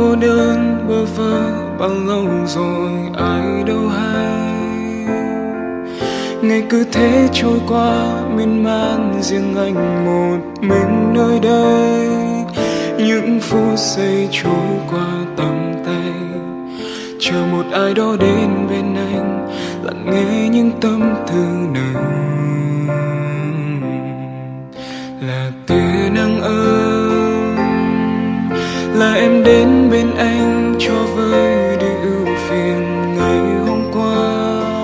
cô đơn bơ vơ bao lâu rồi ai đâu hay. Ngày cứ thế trôi qua miên man, riêng anh một mình nơi đây. Những phút giây trôi qua tầm tay, chờ một ai đó đến bên anh, lặng nghe những tâm tư nồng. Là tia nắng ấm, là em đến bên anh cho vơi đi ưu phiền ngày hôm qua.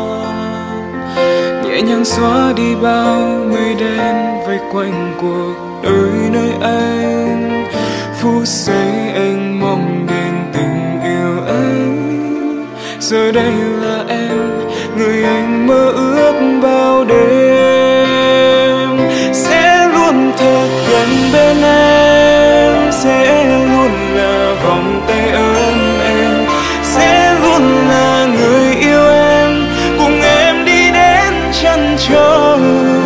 Nhẹ nhàng xóa đi bao mây đen vây quanh cuộc đời nơi anh. Phút giây anh mong đến tình yêu ấy, giờ đây là em, người anh mơ ước bao đêm. Sẽ luôn thật gần bên em, sẽ luôn là vòng tay ấm em, sẽ luôn là người yêu em, cùng em đi đến chân trời.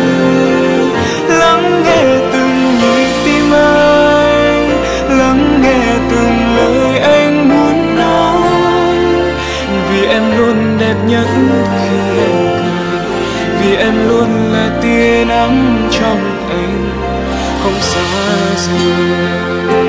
Lắng nghe từng nhịp tim anh, lắng nghe từng lời anh muốn nói. Vì em luôn đẹp nhất khi em cười, vì em luôn là tia nắng trong anh, không xa rời.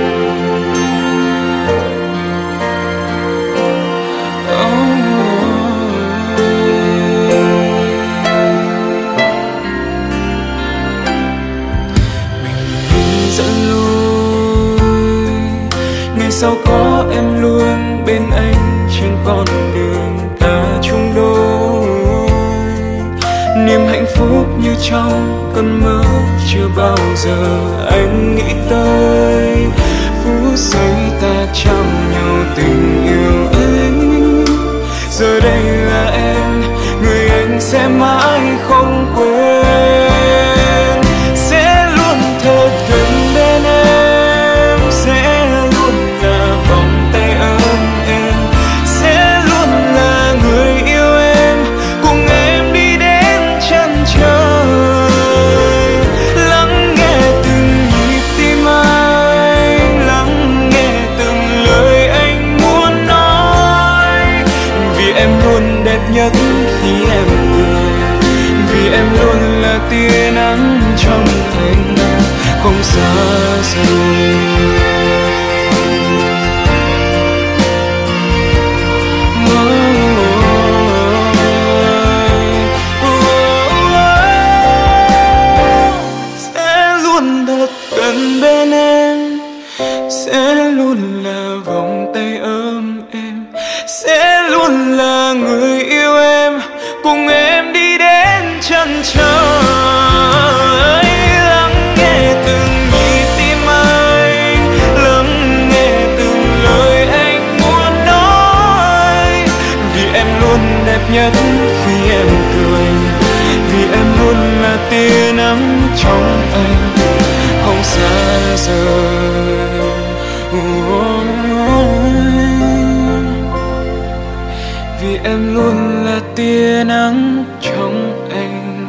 Sao có em luôn bên anh trên con đường ta chung đôi. Niềm hạnh phúc như trong cơn mơ chưa bao giờ anh nghĩ tới. Phút giây ta trao nhau tình yêu ấy, giờ đây là em, người anh sẽ mãi không quên. Sẽ luôn thật gần bên em, sẽ luôn là vòng tay ấm em, sẽ luôn là người yêu em, cùng em đi đến chân trời. Lắng nghe từng nhịp tim anh, lắng nghe từng lời anh muốn nói. Vì em luôn đẹp nhất khi em cười, vì em luôn là tia nắng trong anh, không xa rời. Sẽ luôn là vòng tay ấm em, sẽ luôn là người yêu em, cùng em đi đến chân trời. Lắng nghe từng nhịp tim anh, lắng nghe từng lời anh muốn nói. Vì em luôn đẹp nhất khi em cười, vì em luôn là tia nắng trong anh, không xa rời. Vì em luôn là tia nắng trong anh,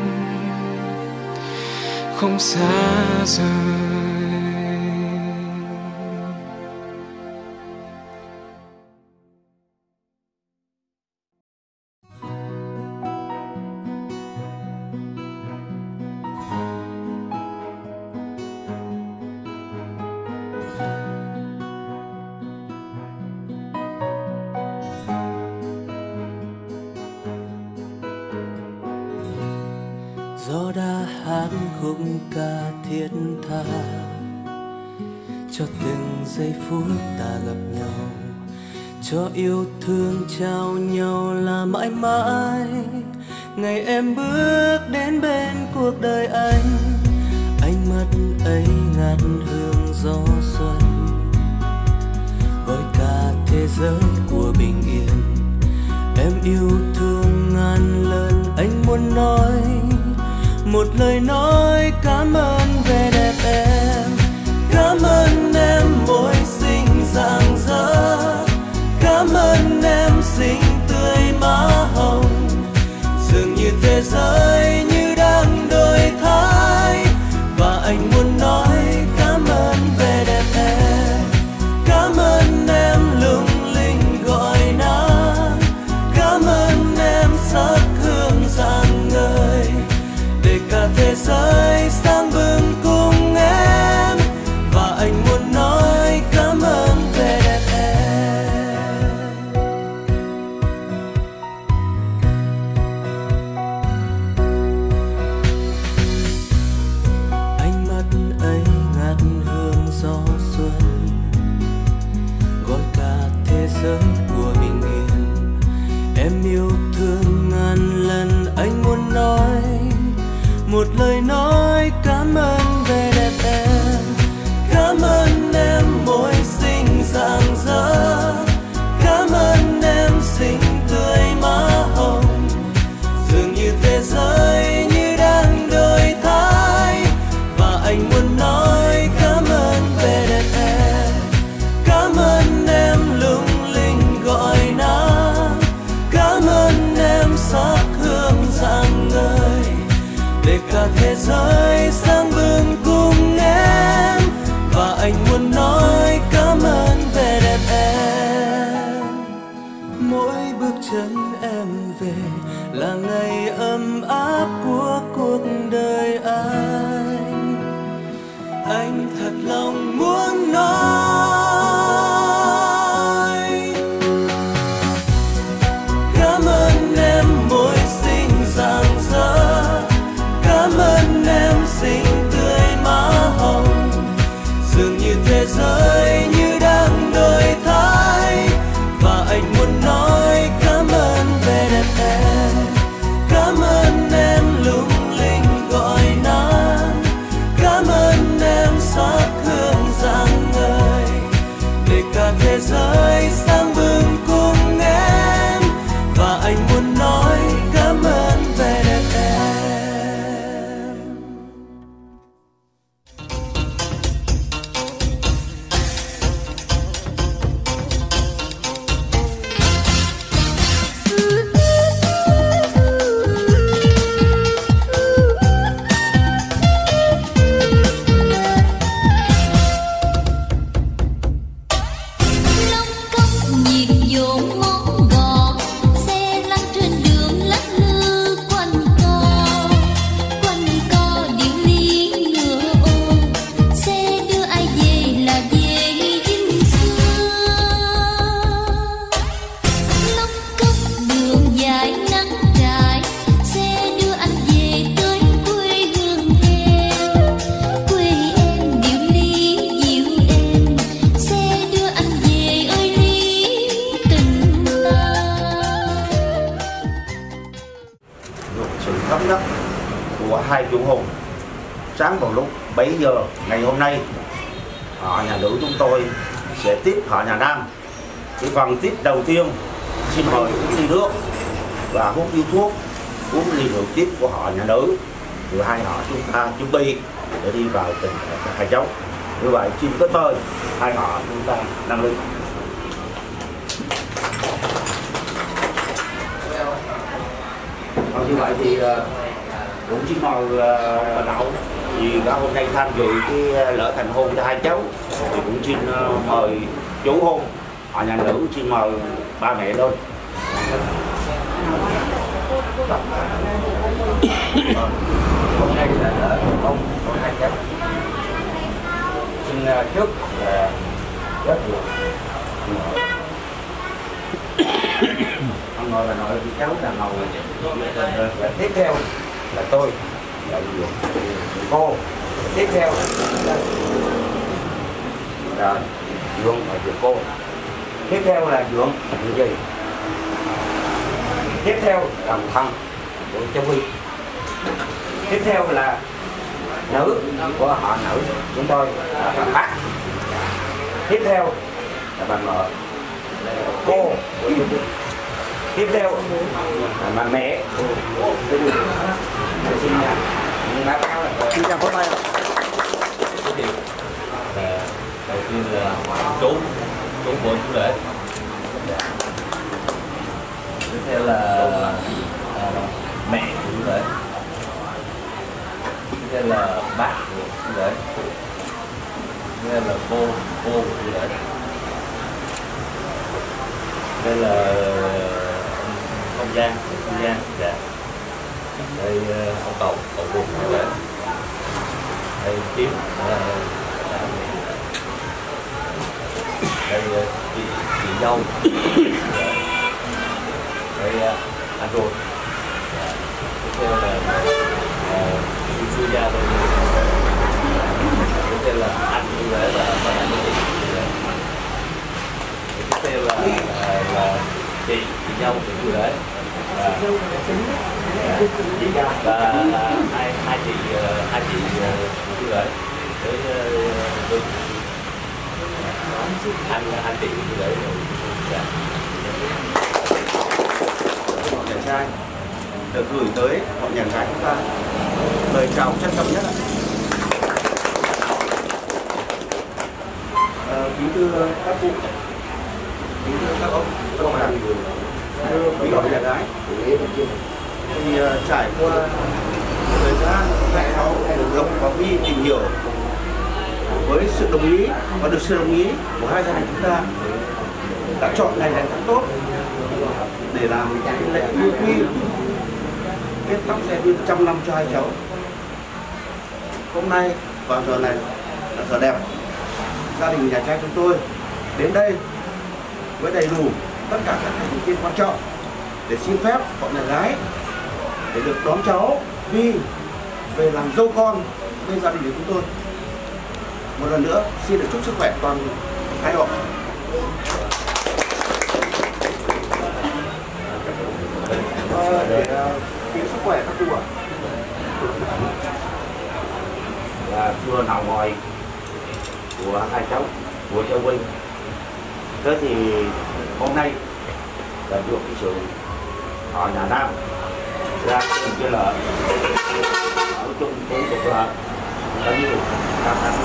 không xa rời. Gió đã hát khúc ca thiết tha cho từng giây phút ta gặp nhau, cho yêu thương trao nhau là mãi mãi. Ngày em bước đến bên cuộc đời anh, ánh mắt ấy ngát hương gió xuân, gọi cả thế giới của bình yên. Em yêu thương ngàn lần anh muốn nói một lời nói cảm ơn về đẹp em. Cảm ơn em môi xinh rạng rỡ, cảm ơn em xinh tươi má hồng. Dường như thế giới như đang đổi thay, và anh muốn nói cảm ơn về đẹp em. Cảm ơn em một lời nói cảm ơn về đẹp em. Cảm ơn em môi xinh rạng rỡ, cảm ơn em xinh tươi má hồng, dường như thế giới như đang đổi thay. Và anh muốn nói cảm ơn về đẹp em. Cảm ơn em lung linh gọi nắng, cảm ơn em sắc hương rạng ngời, để cả thế giới sáng bừng cùng em. Và anh muốn nói cảm ơn về đẹp em. Mỗi bước chân em về là ngày ấm áp của cuộc đời anh. Anh thật lòng muốn nói cảm ơn em môi xinh rạng rỡ, cảm ơn em xinh tươi má hồng, dường như thế giới như đang đổi thay. Và anh muốn nói cảm ơn về đẹp em. Cảm ơn em lung linh gọi nắng, cảm ơn em sắc hương rạng ngời, để cả thế giới sáng bừng cùng em. Và anh muốn nói cảm ơn về đẹp em. Lóc cóc nhịp nhộn món gòn, xe lăn trên đường lắc lư quanh co điệu ly ngựa ồn, xe đưa ai về là về dinh xưa. Lóc cóc đường dài nắng trải, xe đưa anh về tới quê hương em. Quê em điệu ly dịu êm, xe đưa anh về ơi ly tình ta. Sự thống nhất của hai chủ hùng. Sáng vào lúc 7 giờ ngày hôm nay, họ nhà nữ chúng tôi sẽ tiếp họ nhà nam. Cái phần tiếp đầu tiên xin mời uống ly nước và hút điếu thuốc, uống ly rượu tiếp của họ nhà nữ, rồi hai họ chúng ta chuẩn bị để đi vào tình hai cháu. Như vậy xin có tôi hai họ chúng ta nâng ly. Như vậy thì cũng xin mời Đậu, vì đã hôm nay tham dự cái lễ thành hôn cho hai cháu, thì cũng xin mời chú hôn họ nhà nữ, xin mời ba mẹ lên. Hôm nay là lễ thành hôn của hai cháu. Xin trước là rất nhiều ông ngồi là nội thì cháu là ngồi, và tiếp theo là tôi là cô, tiếp theo là Dượng và cô, tiếp theo là Dượng gì, tiếp theo là một thân của cháu Huy, tiếp theo là nữ của họ nữ chúng tôi là bà bác, tiếp theo là bà mợ, cô của chúng tôi, tiếp theo là bà mẹ. Xin chào phó tay. Đầu tiên là chú của chú rể, tiếp theo là mẹ của chú rể, tiếp theo là bác của chú rể, tiếp theo là cô của chú rể, đây là không gian dạ, đây ông cậu cùng chú rể, đây Kiếm, đây chị dâu, đây anh ruột, tiếp theo là Su Gia đây, tiếp theo là anh chú rể và anh chị, tiếp theo là chị dâu của chú rể và hai hai chị Như Lợi với Vinh, anh chị Như Lợi rồi. Họ nhà trai được gửi tới họ nhà gái chúng ta lời chào trân trọng nhất ạ. Kính thưa các cụ, kính thưa các ông, các bà, quý họ nhà gái, thì trải qua thời gian dạy cháu Lộc và Vi tìm hiểu, với sự đồng ý và được sự đồng ý của hai gia đình chúng ta đã chọn ngày này tháng tốt để làm cái lễ yêu quy kết tóc xe duyên 100 năm cho hai cháu. Hôm nay vào giờ này là giờ đẹp, gia đình nhà trai chúng tôi đến đây với đầy đủ tất cả các thành viên quan trọng để xin phép họ nhà gái để được đón cháu Vi về làm dâu con bên gia đình của chúng tôi. Một lần nữa xin được chúc sức khỏe toàn hai họ. Để kính sức khỏe các cụ ạ. Là thưa nào ngồi của hai cháu của Châu Vinh. Thế thì hôm nay là được cái sự họ nhà Nam ra từng cái lợn ở chung cũng được lợn bao nhiêu các anh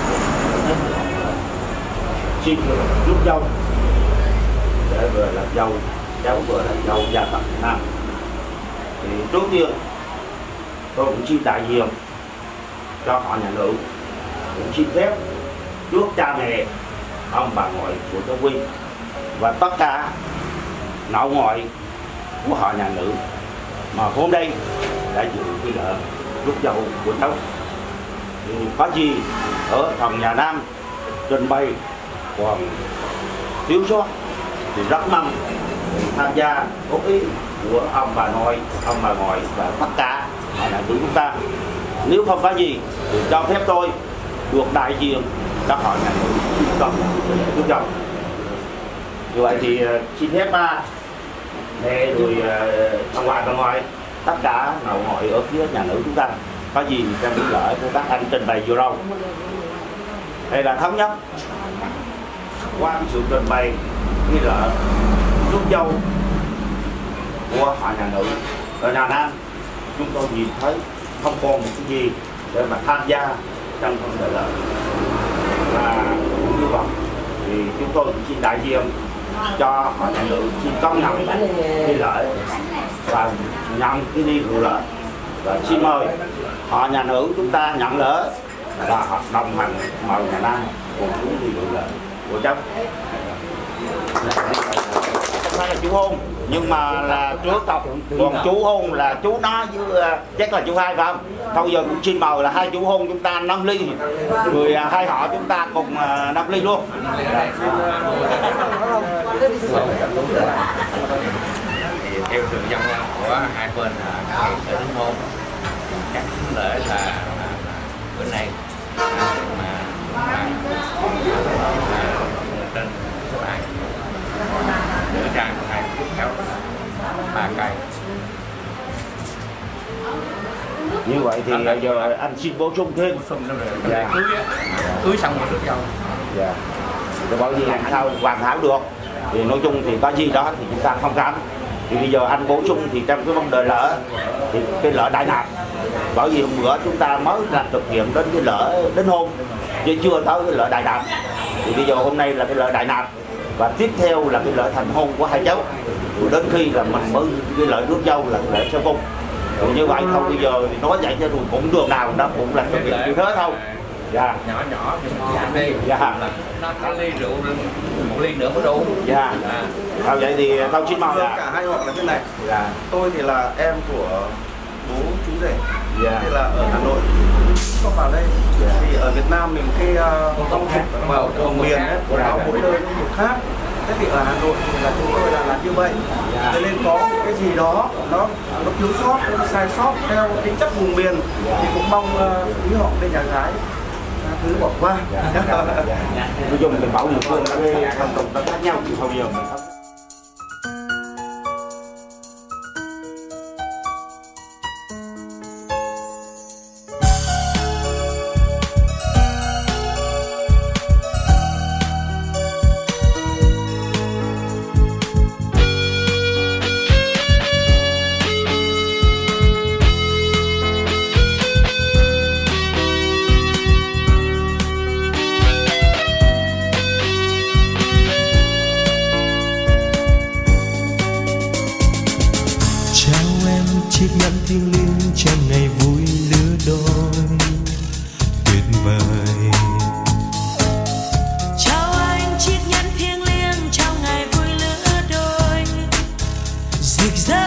xin giúp dâu để vừa làm dâu cháu vừa làm dâu gia tộc Nam. Thì trước tiên tôi cũng xin đại diện cho họ nhà nữ, cũng xin phép trước cha mẹ ông bà ngoại của cháu Quy và tất cả nội ngoại của họ nhà nữ mà hôm nay đã dự cái lễ rước dâu của cháu. Thì có gì ở phòng nhà Nam trình bày còn thiếu sót thì rất mong tham gia góp ý của ông bà nội, ông bà ngoại và tất cả họ nhà nữ chúng ta. Nếu không có gì thì cho phép tôi được đại diện cho họ nhà nữ rước dâu. Như vậy thì xin phép ba mẹ rồi ông ngoại bà ngoại tất cả nội ngoại ở phía nhà nữ chúng ta có gì trong cái lễ của các anh trình bày vừa rồi đây là thống nhất qua cái sự trình bày cái lễ rước dâu của họ nhà nữ ở nhà Nam. Chúng tôi nhìn thấy không còn một cái gì để mà tham gia trong vấn đề lễ và cũng như vậy thì chúng tôi cũng xin đại diện cho họ nhà nữ xin công nhận cái lễ và nhận cái đi rượu lễ và xin mời họ nhà nữ chúng ta nhận lễ và hợp đồng hành mời nhà Nam cùng chúng đi rượu lễ của cháu. Không phải là chú hôn nhưng mà là trước tộc, còn chú hôn là chú nó với chắc là chú hai phải không? Thôi giờ cũng xin mời là hai chú hôn chúng ta nâng ly rồi hai họ chúng ta cùng nâng ly luôn. Theo sự dân của hai bên là sẽ đính hôn, chắc lễ là bữa nay trên số 2 nữ trang 2 chiếc kéo 3 cây. Như vậy thì giờ anh xin bổ sung thêm. Dạ. Cưới xong rồi rước dâu. Dạ. Rồi bởi vì làm sao hoàn hảo được thì nói chung thì có gì đó thì chúng ta không cấm. Thì bây giờ anh bổ sung thì trong cái vấn đề lễ thì cái lễ đại nạp, bởi vì hôm bữa chúng ta mới là thực hiện đến cái lễ đến hôn chứ chưa tới cái lễ đại nạp. Thì bây giờ hôm nay là cái lễ đại nạp và tiếp theo là cái lễ thành hôn của hai cháu. Rồi đến khi là mình mới cái lễ rước dâu là cái lễ sơ cung. Rồi như vậy thôi bây giờ thì nói vậy cho rồi cũng đường nào đó cũng là thực hiện như thế thôi. Dạ. Nhỏ nhỏ thì đi. Dạ. Nó ly rượu một ly nữa mới đủ. Dạ. Vậy thì tao xin mời cả hai họ là thế này. Dạ. Tôi thì là em của bố chú rể. Dạ. Thì là ở Hà Nội có vào đây. Dạ. Thì ở Việt Nam mình cái phong tục vào vùng miền ấy, của nó mỗi nơi nó một khác. Thế thì ở Hà Nội thì là chúng tôi là làm như vậy. Cho nên có một cái gì đó nó thiếu sót, nó sai sót theo tính chất vùng miền thì cũng mong quý họ bên nhà gái thứ bỏ qua. Nói chung thì bảo địa phương cái phong tục nó khác nhau chứ không giờ mình không. trong ngày vui lứa đôi tuyệt vời. Chào anh chiếc nhẫn thiêng liêng trong ngày vui lứa đôi rực rỡ,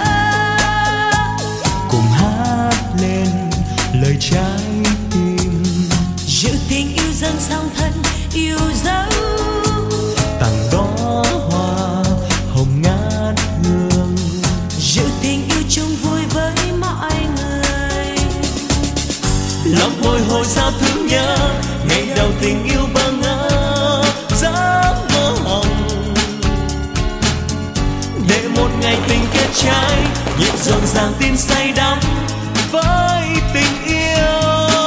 cùng hát lên lời trái tim, giữ tình yêu dâng song thân yêu dấu, tặng đó hoa hồng ngát hương, giữ tình yêu chung vui với mọi người. lòng bồi hồi sao thương nhớ ngày đầu tình yêu bơ ngỡ giấc mơ hồng, để một ngày tình kết trái nhịp rộn ràng tin say đắm với tình yêu.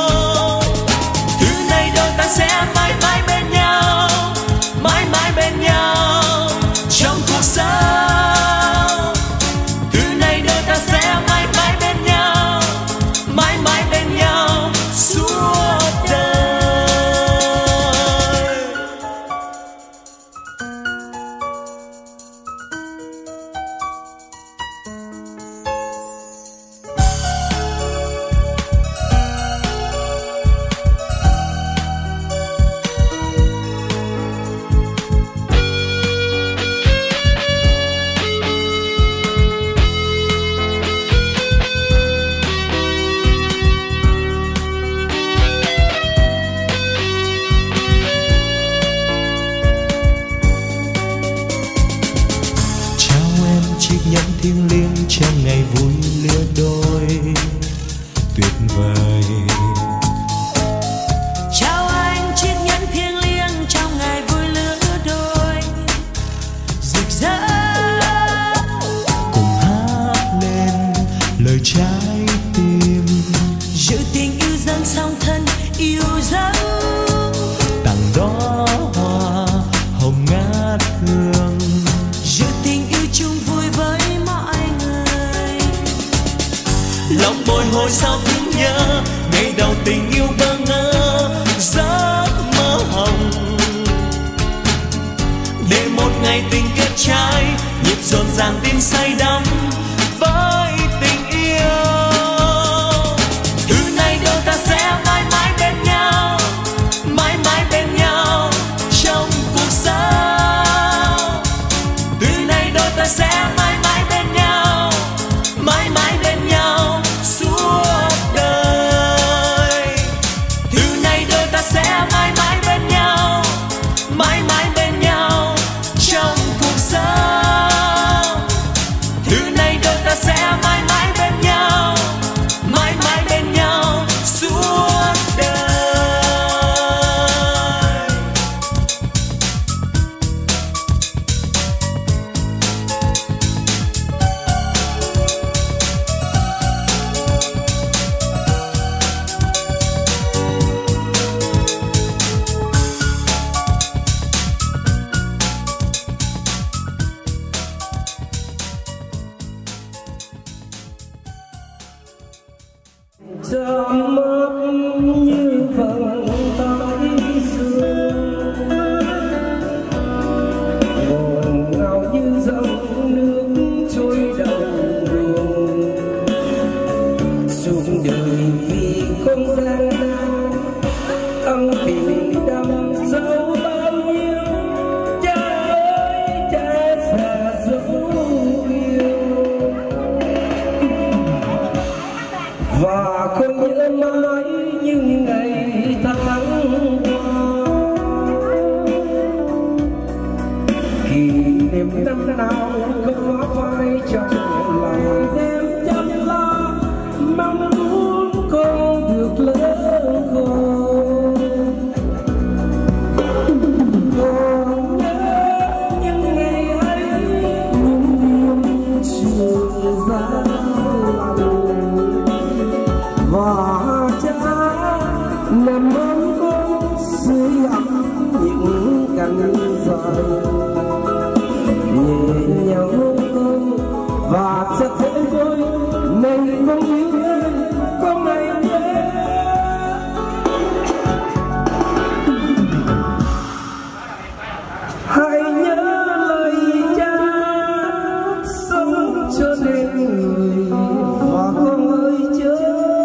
Từ nay đôi ta sẽ mãi mãi bên nhau, mãi mãi bên nhau trong cuộc sống. Từ nay đôi ta sẽ mãi mãi bên nhau, mãi mãi bên nhau suốt đời. Thiêng liêng trong ngày vui lứa đôi tuyệt vời. Chào anh chiếc nhẫn thiêng liêng trong ngày vui lứa đôi rực rỡ, cùng hát lên lời trái tim, giữ tình yêu dâng song thân yêu dấu, tặng đó hoa hồng ngát hương, giữ tình yêu chung vui với mọi người. lòng bồi hồi sao thương nhớ ngày đầu tình yêu bơ ngỡ giấc mơ hồng, để một ngày tình kết trái nhịp rộn ràng tin say đắm với tình yêu. Từ nay đôi ta sẽ mãi mãi bên nhau, mãi mãi bên nhau trong cuộc sống. Từ nay đôi ta sẽ mãi mãi bên nhau, mãi mãi bên nhau suốt đời. Từ nay đôi ta sẽ mãi mãi bên nhau, mãi mãi bên nhau trong cuộc sống. Từ nay đôi ta sẽ mãi mãi bên nhau, mãi mãi bên nhau suốt đời. Trong mắt như vầng tái xưa, ngổn ngào như dòng nước trôi đầu nguồn, suốt đời vì không gian nào tâm tình đắm sâu bao nhiêu. Cha ơi cha già dấu yêu, và không nhớ mãi những ngày tháng qua, kỷ niệm năm nào không hóa phai trong lòng đêm chăm lo, mong muốn con được lớn khôn. Còn nhớ những ngày ấy, những đêm trường giá và cha nằm ôm con dưới ấm những cánh dài, nhẹ nhàng ôm con và chặt chẽ tôi này con yêu em, con này nhé. Hãy nhớ lời cha sống cho nên người, và con ơi chớ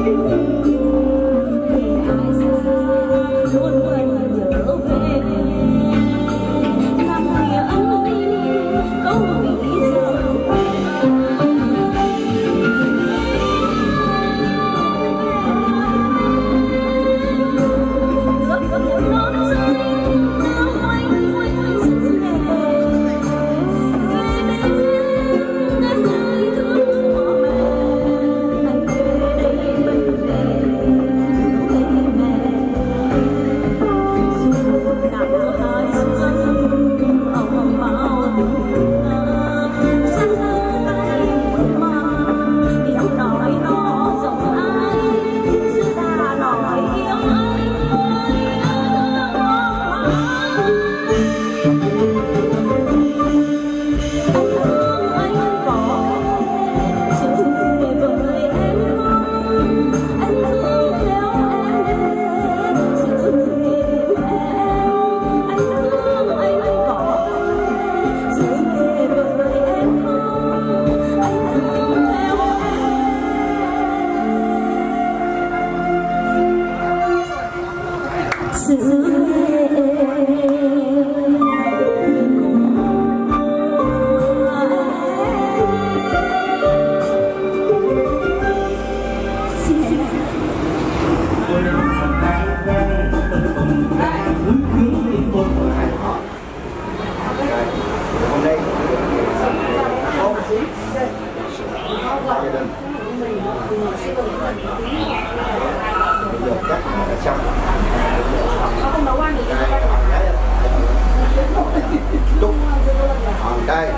chúc đây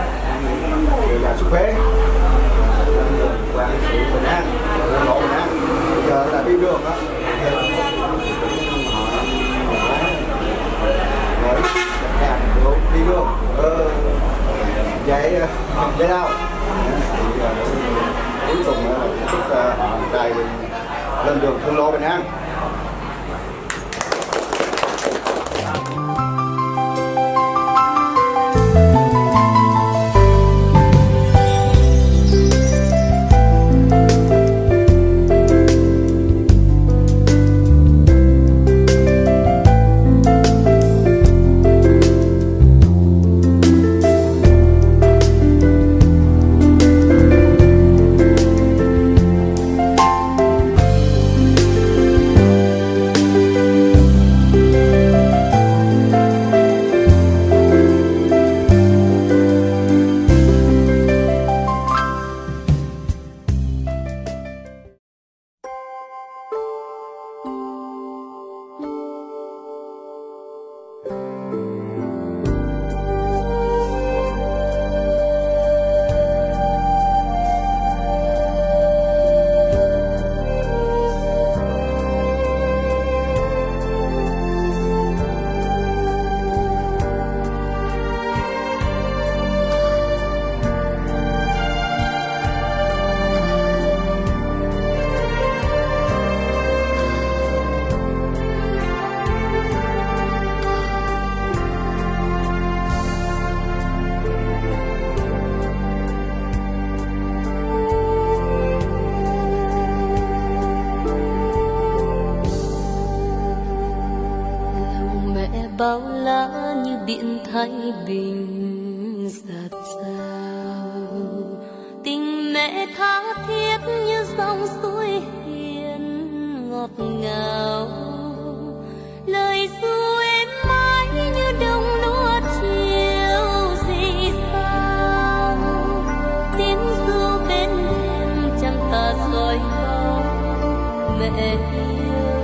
là sức khỏe, và sự bình an, độ bình an. Bây giờ là đi đường đó, đi đường vậy đâu cuối cùng là chúc trai lên đường thương lộ bình an. bao la như biển Thái Bình dạt dào, tình mẹ tha thiết như dòng suối hiền ngọt ngào, lời ru êm mãi như đồng lúa chiều rì rào, tiếng ru bên đêm chẳng tà soi bóng mẹ yêu,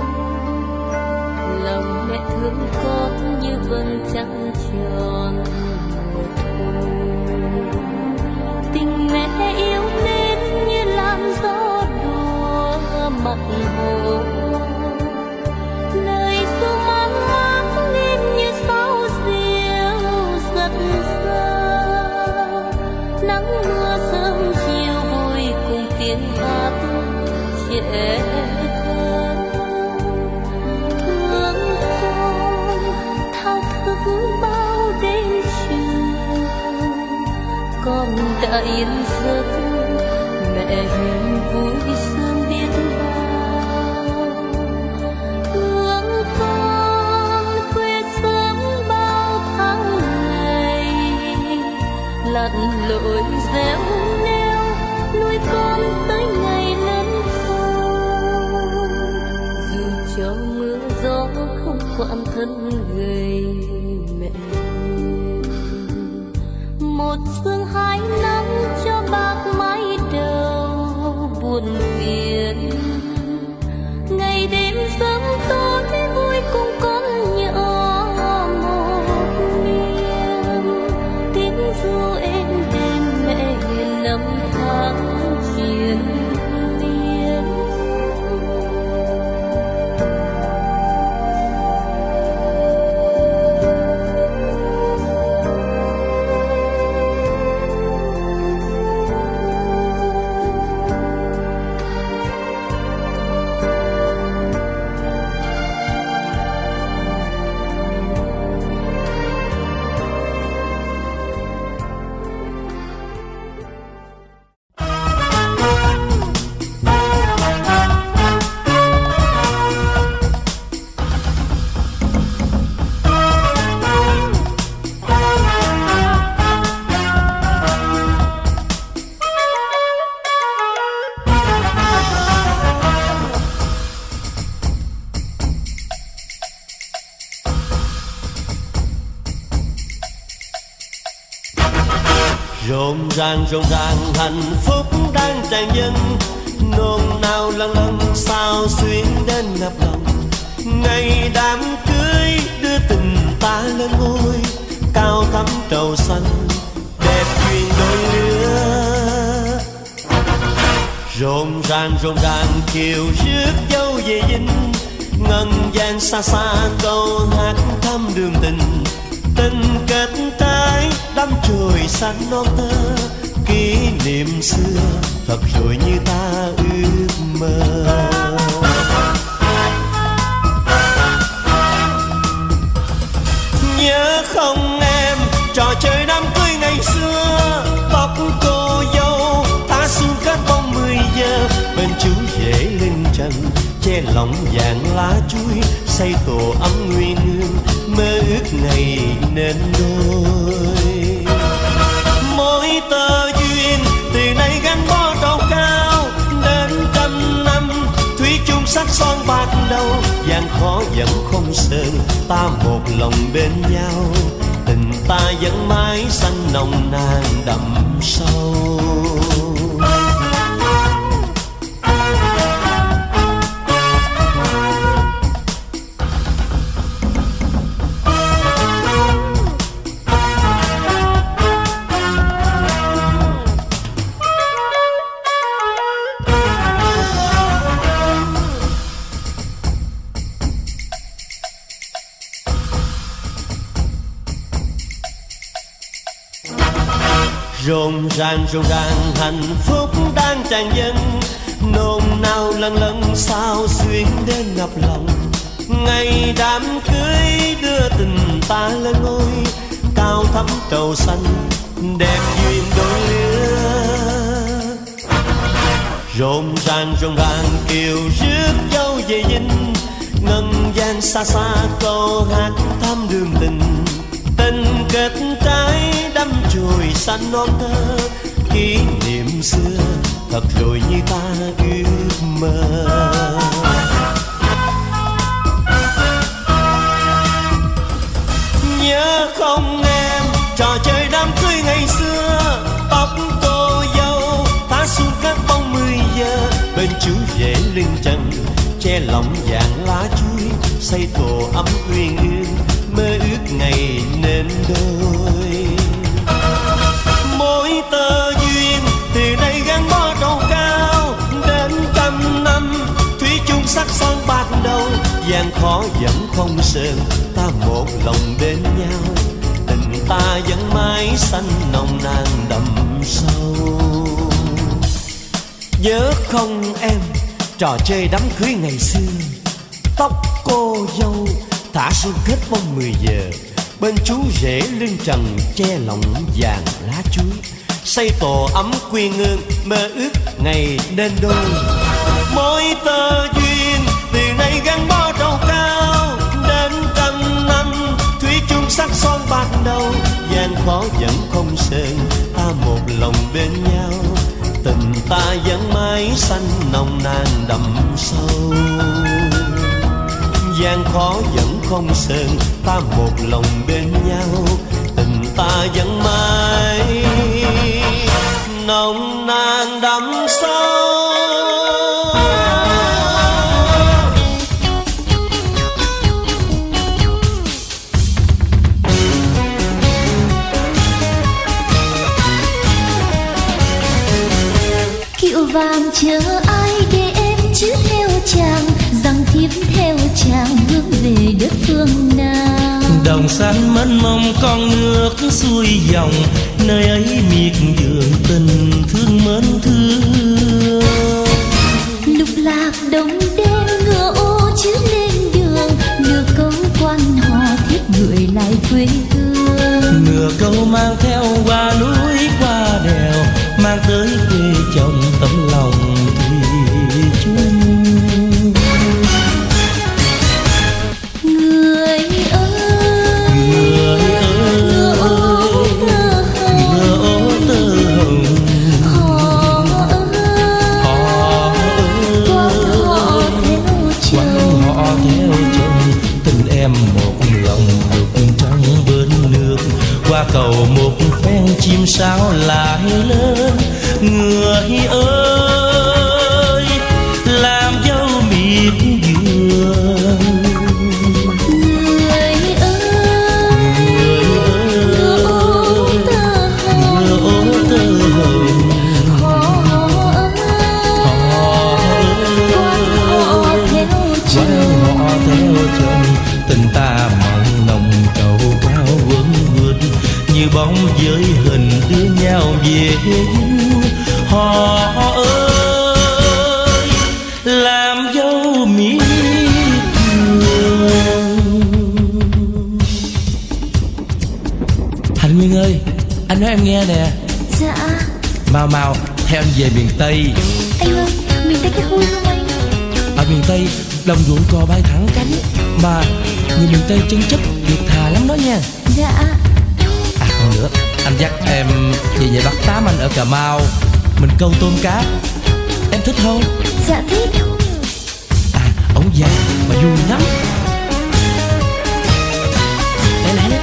lòng mẹ thương con như vầng trăng tròn mùa thu, tình mẹ yêu mến như làn gió đùa mặt hồ, lời ru mang áng lên như sáo diêu giật xa, nắng mưa sớm chiều vui cùng tiếng hát trẻ con đã yên giấc, mẹ hiền vui sớm biết bao. khoan thân gầy mệnh. Một sương hai năm cho bạc mái đầu buồn phiền, ngày đêm sớm tối vui cùng con nhỏ một niềm. Tiếng ru êm đêm mẹ năm tháng triền miên. Rộn ràng hạnh phúc đang tràn dâng, nôn nao lân lân sao xuyến đến ngập lòng. Ngày đám cưới đưa tình ta lên ngôi, cao thắm trầu xanh đẹp duyên đôi lứa. Rộn ràng kiều rước dâu về dinh, ngân vang xa xa câu hát thăm đường tình. Tình kết trái đắm chồi xanh non tơ, kỷ niệm xưa thật rồi như ta ước mơ. Nhớ không em trò chơi đám cưới ngày xưa, tóc cô dâu thả xuống kết bóng 10 giờ. Bên chú rể lên trần che lòng vàng lá chuối, xây tổ ấm nguyên hương mơ ước ngày nên đôi. Mỗi tơ duyên từ nay gắn bó trầu cao, đến trăm năm thủy chung sắc son bạc đầu. Gian khó vẫn không sơn, ta một lòng bên nhau, tình ta vẫn mãi xanh nồng nàn đậm sâu. Rộn ràng hạnh phúc đang tràn dâng, nôn nao lân lân sao xuyến đến ngập lòng. Ngày đám cưới đưa tình ta lên ngôi, cao thắm trầu xanh đẹp duyên đôi lứa. Rộn ràng kiều rước dâu về dinh, ngân vang xa xa câu hát thăm đường tình. Tình kết trái đắm chồi xanh non thơ, kỷ niệm xưa thật rồi như ta ước mơ. Nhớ không em trò chơi đám cưới ngày xưa, tóc cô dâu thả xuống kết bóng 10 giờ. Bên chú rể lưng trần che lòng vàng lá chuối, xây tổ ấm uyên ương mơ ước ngày nên đôi. Mỗi tơ duyên từ đây gắn bó trầu cao, đến trăm năm thủy chung sắc son bạc đầu. Gian khó vẫn không sơn, ta một lòng bên nhau, tình ta vẫn mãi xanh nồng nàn đậm sâu. Nhớ không em trò chơi đám cưới ngày xưa, tóc cô dâu thả xuống kết bóng 10 giờ. Bên chú rể lưng trần che lòng vàng lá chuối, xây tổ ấm quy ngương mơ ước ngày nên đôi. Mỗi tơ duyên từ nay gắn bó trầu cao, đến trăm năm thủy chung sắc son bạc đầu. Gian khó vẫn không sơn, ta một lòng bên nhau, tình ta vẫn mãi xanh nồng nàn đậm sâu. Gian khó vẫn không sơn, ta một lòng bên nhau, tình ta vẫn mãi nồng nàn đắm sâu. Kiệu vàng chờ ai để em chứ theo chàng, rằng thiếp theo chàng hướng về đất phương nào. Đồng xanh mênh mông con nước xuôi dòng, nơi ấy miệt vườn tình thương mến thương. Lục lạc đông đêm ngựa ô chứ lên đường, nửa câu quan họ thiết gửi lại quê hương. Nửa câu mang theo qua núi qua đèo, mang tới quê chồng tấm lòng thủy chung. Người ơi, ngựa ô tơ hồng, họ theo chồng, tình em một lòng được trắng bên nước. Qua cầu một phen chim sáo lại lên, người ơi làm dâu miệt vườn. người ơi, ngựa ô tơ hồng, họ theo chồng, tình ta mặn nồng cầu cao vấn vượt, như bóng với hình đưa nhau về dinh. Họ ơi làm dâu miệt vườn. Thành Nguyên ơi, anh nói em nghe nè. Dạ. Mau mau theo anh về miền Tây. Anh ơi, miền Tây cái vui không anh? Ở miền Tây đồng ruộng cò bay thẳng cánh, mà người miền Tây chân chất thiệt thà lắm đó nha. Dạ. À còn nữa, anh dắt em về Bắc Tám anh ở Cà Mau, mình câu tôm cá. Em thích không? Dạ thích. À ổng già mà vui lắm. Đây.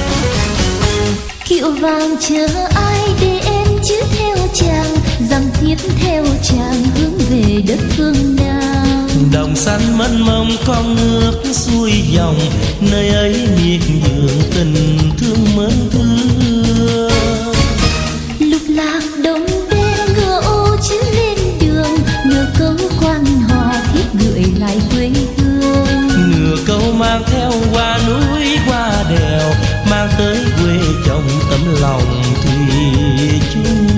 Kiệu vàng chờ ai để em chứ theo chàng, rằng thiếp theo chàng hướng về đất phương nào. Đồng xanh mênh mông con nước xuôi dòng, nơi ấy miệt vườn tình thương mến thương. Lục lạc đông đêm ngựa ô chứ lên đường, nửa câu quan họ thiết gửi lại quê hương. Nửa câu mang theo qua núi qua đèo, mang tới quê chồng tấm lòng thủy chung.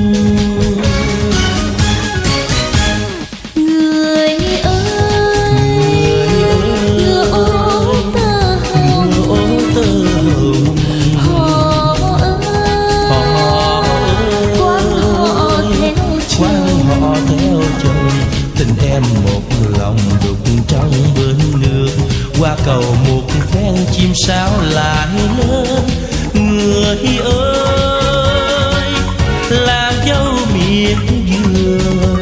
Một lòng đục trong bên nước, qua cầu một phen chim sáo lại lên. Người ơi làm dâu miệt vườn.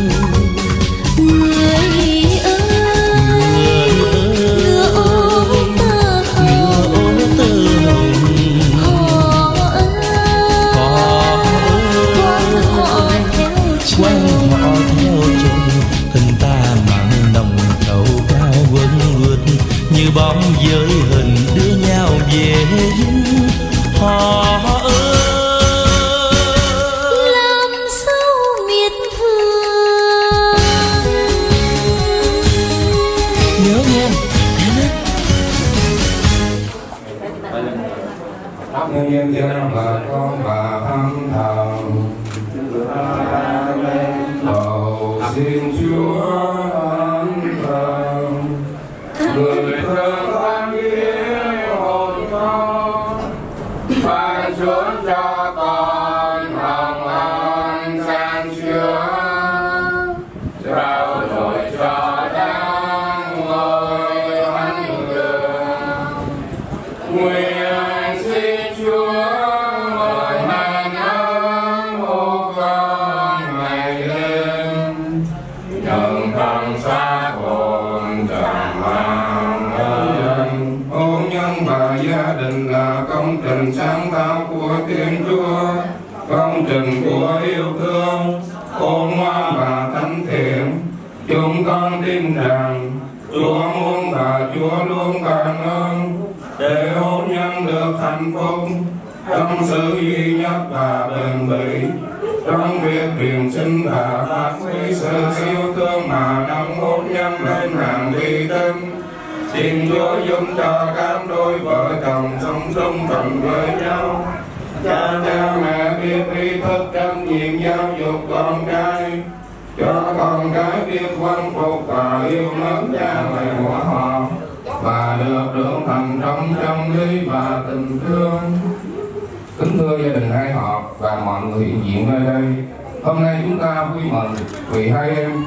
Người ơi, ngựa ô tơ hồng, họ theo chồng, tình ta mặn nồng cầu cao vấn vượt, như bóng với hình đưa nhau về dinh. Họ ơi làm dâu miệt vườn. nhớ nghe nhân dân bà con bà âm thầm cầu xin Chúa ân thần người thương an nghĩa hồn con ban chốn cho con hồng ân san chứa trao đổi cho đang ngồi thánh đường. Nguyện xin Chúa ngồi hàn ơn ô con con tin rằng Chúa muốn và Chúa luôn cảm ơn để hôn nhân được hạnh phúc trong sự duy nhất và bền bỉ, trong việc truyền sinh và phát huy sự yêu thương mà nâng hôn nhân lên hàng uy tín. Xin Chúa giúp cho các đôi vợ chồng sống chung thuận với nhau. Cha mẹ biết ý thức trách nhiệm giáo dục con cái, cho con cái biết vâng phục và yêu mến cha mẹ của họ, và được trưởng thành trong chân lý và tình thương. Kính thưa gia đình hai họ và mọi người hiện diện nơi đây, hôm nay chúng ta vui mừng vì hai em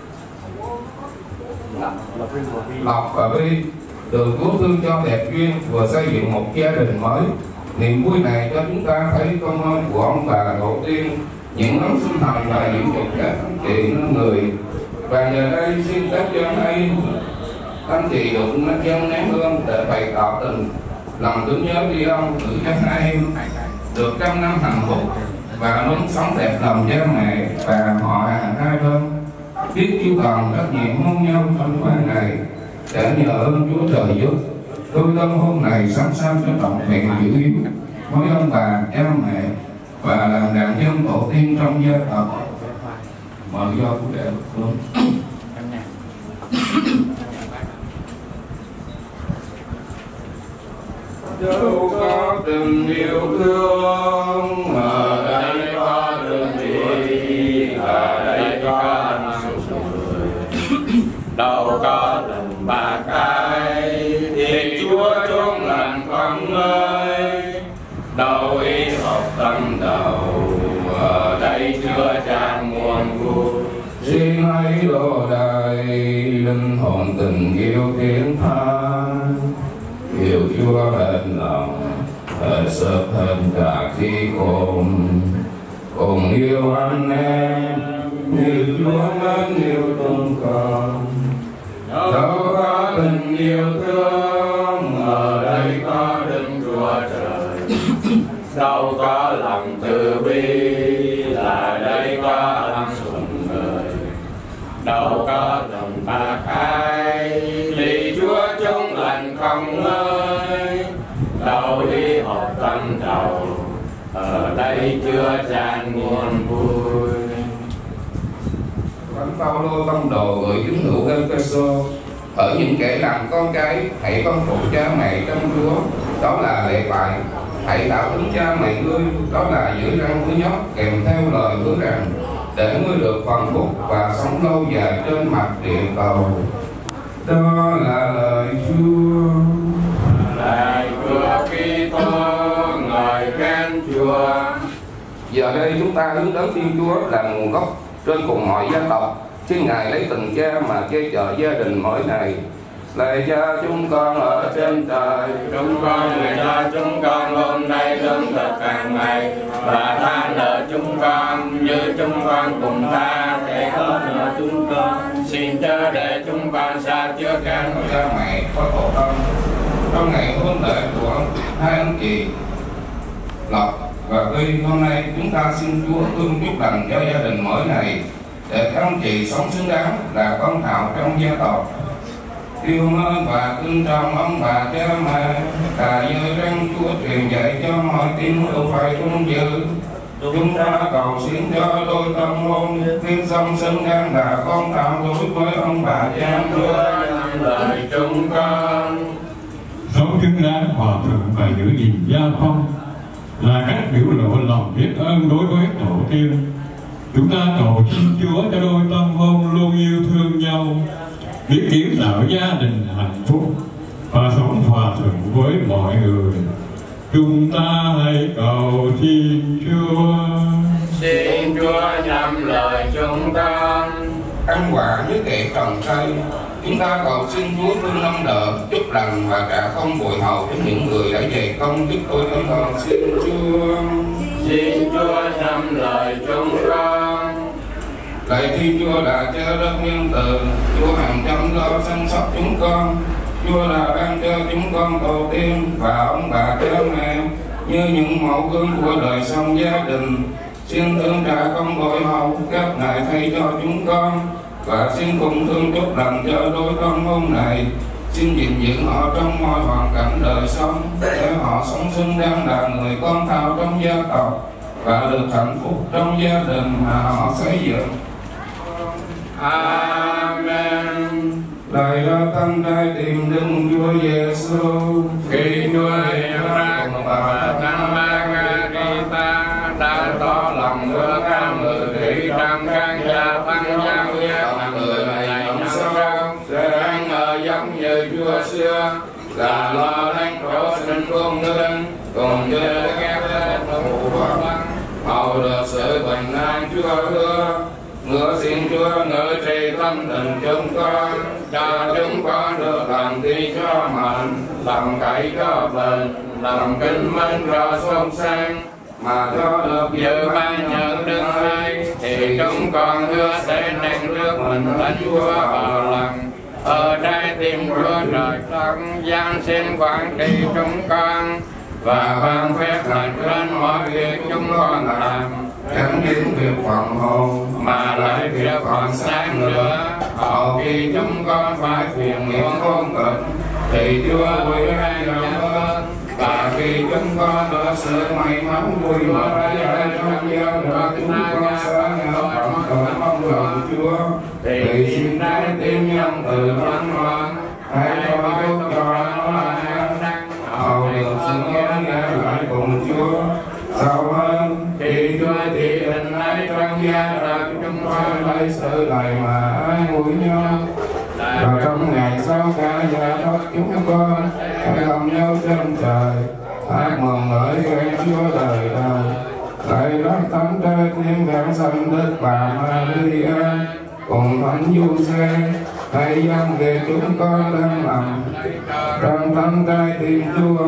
Lộc và Vi được Chúa thương cho đẹp duyên vừa xây dựng một gia đình mới. Niềm vui này cho chúng ta thấy công ơn của ông bà tổ tiên, những đấng sinh thành và những dục các anh chị nên người. Và giờ đây xin các dân ấy, anh chị được dân nén hương để bày tỏ tình lòng tưởng nhớ đi ông, gửi cho hai em được trăm năm hạnh phúc và luôn sống đẹp lòng cha mẹ và họ hàng hai bên. Biết chu toàn trách nhiệm hôn nhân trong quan này để nhờ ơn Chúa trời giúp đôi tân hôn này sắm sao cho trọn vẹn dữ yếu với ông bà cha mẹ và làm đàn nhân tổ tiên trong gia tộc. Mời do của đệ phương. Đâu có tình yêu thương, ở đây có đường đi, ở đây có anh sụp người. Đâu có lần bạc ai, thì Chúa chung lành con ơi. Đâu ý học tâm đầu, ở đây chưa tràn nguồn vui. Xin hãy đổ đầy linh hồn tình yêu thiên tha, yêu Chúa hết lòng, hết sức hơn cả khi cùng yêu anh em như Chúa mến yêu chúng con. Đâu có tình yêu thương, ở đây có Đức Chúa Trời. Đâu có lòng từ bi, là đây có anh sùng người. Đâu có lòng bạc ai, thì Chúa chung lành không ơi. Đâu đi học tâm đầu, ở đây chưa tràn nguồn vui. Thánh Phaolô tông đồ gửi tín hữu Ê-phê-sô: ở những kẻ làm con cái, hãy vâng phục cha mẹ trong Chúa, đó là lệ bài. Hãy đạo tính cha mẹ ngươi, đó là giữ răng của nhóc, kèm theo lời hứa rằng để ngươi được phần phúc và sống lâu dài trên mặt địa cầu. Đó là lời Chúa. Lạy Chúa Kitô, ngợi khen Chúa. Giờ đây chúng ta hướng đến Thiên Chúa là nguồn gốc trên cùng mọi dân tộc. Xin Ngài lấy tình cha mà che chở gia đình mỗi ngày. Lạy Cha chúng con ở trên trời, chúng con nguyện cho chúng con hôm nay lương thực hàng ngày, và tha nợ chúng con như chúng con cùng tha kẻ có nợ chúng con. Xin chớ để chúng con xa trước can cha mẹ có khổ tâm. Trong ngày hôn lễ của hai anh chị Lộc và Vi, hôm nay chúng ta xin Chúa thương chúc lành cho gia đình mỗi ngày, để các anh chị sống xứng đáng là con thảo trong gia tộc, yêu mến và tôn trọng ông bà cha mẹ, là như răng Chúa truyền dạy cho mọi tín hữu phải tuân giữ. Chúng ta cầu xin cho đôi tâm hôn biết sống xứng đáng là con thảo đối với ông bà cha Chúa nhân lời chúng con. Sống xứng đáng, hòa thuận và giữ gìn gia phong là cách biểu lộ lòng biết ơn đối với tổ tiên. Chúng ta cầu xin Chúa cho đôi tâm hôn luôn yêu thương nhau, biết kiến tạo gia đình hạnh phúc và sống hòa thuận với mọi người. Chúng ta hãy cầu xin Chúa. Xin Chúa nhắm lời chúng con. Ăn quả với kẻ trồng cây, chúng ta cầu xin Chúa thương nâng đỡ, chúc lành và trả công bồi hậu cho những người đã dày công giúp tôi con cầu xin Chúa. Xin Chúa nhắm lời chúng con. Lạy Thiên Chúa là Cha rất nhân từ, Chúa hàng trăm lo săn sóc chúng con. Chúa là ban cho chúng con tổ tiên và ông bà cha mẹ như những mẫu gương của đời sống gia đình. Xin thương trả công bội hậu các ngài thay cho chúng con, và xin cùng thương chúc lành cho đôi tân hôn này. Xin gìn giữ họ trong mọi hoàn cảnh đời sống, để họ sống xứng đáng là người con thao trong gia tộc và được hạnh phúc trong gia đình mà họ xây dựng. Amen. Lạy ra tâm trái tim Đức Chúa Giêsu, khi Chúa hiện ra và Thánh Margarita đã tỏ lòng ưa ca người thủy trong khán giả tăng gian giác là người này năm sau sẽ ăn ở giống như Chúa xưa, là lo lắng trổ sinh con nương cùng như ghép lên thủ vắng hầu được sự bình an Chúa hứa. Ngựa xin Chúa ngự trị tâm tình chúng con, cho chúng con được làm thi cho mình, làm cậy cho mình, làm kinh minh cho sông sang, mà cho được dự ban nhận đức hay, thì chúng con hứa sẽ nâng trước mình Thánh Chúa vào lòng. Ở trái tim Chúa trời đất gian xin quản trị chúng con, và ban phép lành trên mọi việc chúng con làm, chẳng những việc phần hồn mà lại việc còn sáng nữa. Hầu khi chúng con phải phiền miệng không cực, thì Chúa vui hay lòng ơn. Và khi chúng con được sự may mắn vui mừng ra trong giao được chúng con sẽ nhau bằng cởi mong lòng Chúa, thì xin trái tim nhân từ thánh ngoan hãy cho chúc cho nó an đăng, hầu được sự nghe lại cùng Chúa. Sau hơn khi Chúa thì tình ấy trong gia đình chúng con lấy sự lạy mà ai ngủi nhau, và trong ngày sau cả gia đất chúng con hãy lòng nhau trên trời hát mừng ngợi khen Chúa đời đời. Lạy đất thánh trái tim gắng sanh Đức Bà Maria cùng Thánh Giuse, hãy dâng về chúng con đang làm trong thánh trái tim Chúa,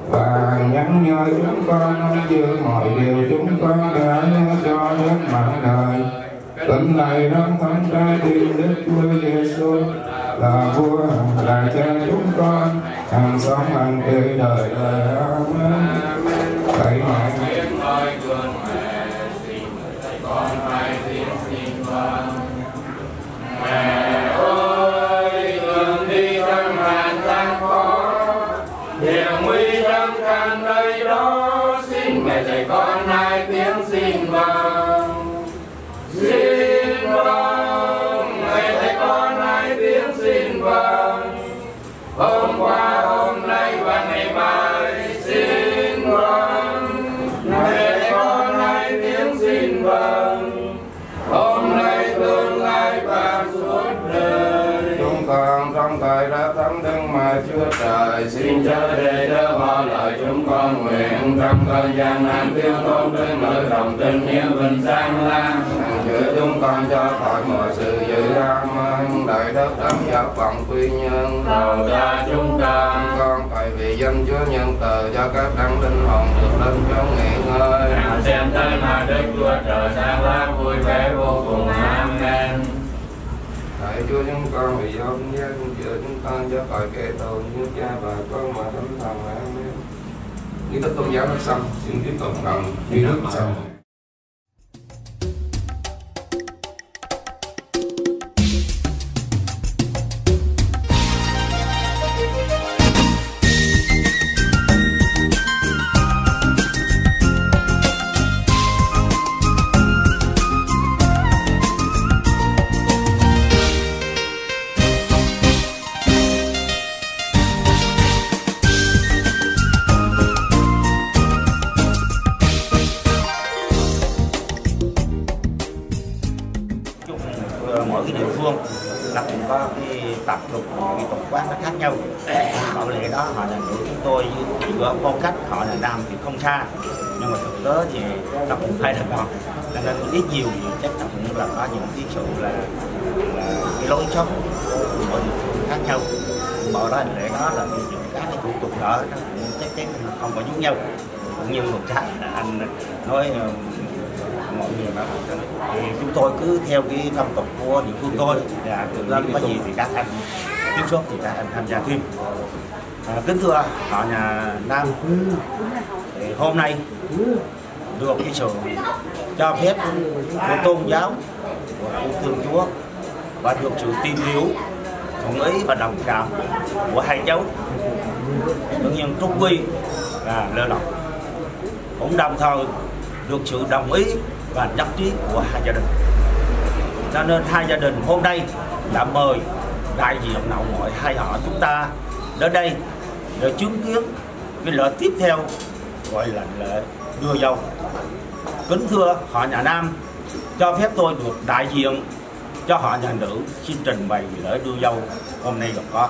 và nhắn nhở chúng con nắm giữ mọi điều chúng con đã hứa cho đến mãi đời. Kính lạy đấng thánh trái tim Đức Chúa Giêsu, là vua là cha chúng con, hàng sống hàng tươi đời đời. Amen. Lạy mẹ con hãy xin con. Mẹ ơi, đường đi trong hàng gian khó, hiểm nguy trong tràn đầy đó, xin mẹ dạy con hai tiếng xin vâng. Xin vâng, mẹ dạy con hai tiếng xin vâng. Hôm qua, hôm nay và ngày mai xin vâng. Mẹ dạy con hai tiếng xin vâng. Hôm nay, tương lai và suốt đời. Chúng con trong thời đã thánh Đức mà Chúa Trời, xin chớ để đỡ bỏ lời chúng con nguyện trong cơn gian nan thiếu thốn đến nơi đồng tình nghĩa bình sang lan, chữa chúng con cho khỏi mọi sự dữ Amen. Đại đất đấng giáo phận quy nhân đầu ra chúng con phải vì danh Chúa nhân từ cho các đấng linh hồn được lên trong nghỉ ngơi. Xem tới mà Đức Chúa Trời sáng láng vui vẻ vô cùng. Amen. Hãy Chúa chúng con vì do vinh giác giữa chúng con cho khỏi kẻ thù như Cha và Con và Thánh Thần. Amen. Nghi thức tôn giáo đã xong, xin tiếp tục cầm nghi thức xong. Mỗi cái địa phương là cũng có cái tập tục, cái tập quán nó khác nhau. Bảo lệ đó họ là người chúng tôi giữa phong cách họ là Nam thì không xa, nhưng mà thực tế thì nó cũng phải là con, cho nên ít nhiều thì chắc là cũng là có những cái sự là cái lối sống của mỗi địa phương khác nhau. Bảo đó lệ đó là những cái thủ tục đó nó cũng chắc chắn không có giống nhau, cũng như một cái anh nói mọi người mà thì chúng tôi cứ theo cái phong tục của địa phương thôi, là có gì thì các anh tiếp xúc thì các anh tham gia thêm. Kính thưa họ nhà Nam, thì hôm nay được cái sự cho phép của tôn giáo của thương Chúa và được sự tin hiểu, thuận ý và đồng cảm của hai cháu tự nhiên Trúc Quy và Lê Lộc, cũng đồng thời được sự đồng ý và nhất trí của hai gia đình. Cho nên hai gia đình hôm nay đã mời đại diện nội ngoại hai họ chúng ta đến đây để chứng kiến cái lễ tiếp theo, gọi là lễ đưa dâu. Kính thưa họ nhà Nam, cho phép tôi được đại diện cho họ nhà nữ xin trình bày lễ đưa dâu hôm nay gồm có.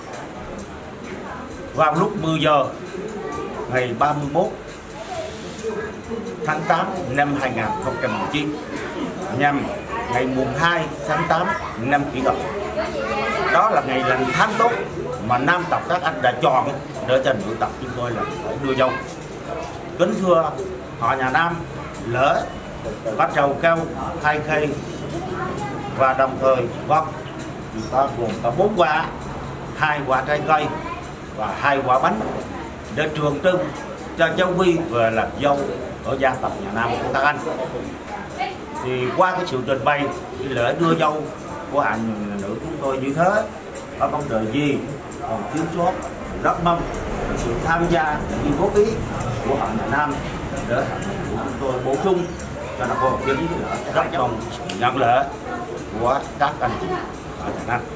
Vào lúc 10 giờ ngày 31 tháng 8 năm 2019 nhằm ngày mùng 2 tháng 8 năm Kỷ Hợi. Đó là ngày lành tháng tốt mà nam tộc các anh đã chọn để cho nữ tộc chúng tôi là phải đưa dâu. Kính thưa họ nhà Nam, lễ bắt trầu cao 2 cây và đồng thời chúng ta gồm có 4 quả, 2 quả trái cây và 2 quả bánh để trường trưng cho cháu Vi về làm dâu ở gia tộc nhà Nam của các anh. Thì qua cái sự trình bày cái lễ đưa dâu của anh nữ chúng tôi như thế, có vấn đề gì còn thiếu sót, rất mong sự tham gia những góp ý của họ nhà Nam để chúng tôi bổ sung cho nó còn chính rất mong nhận lễ của các anh chị ở nhà Nam.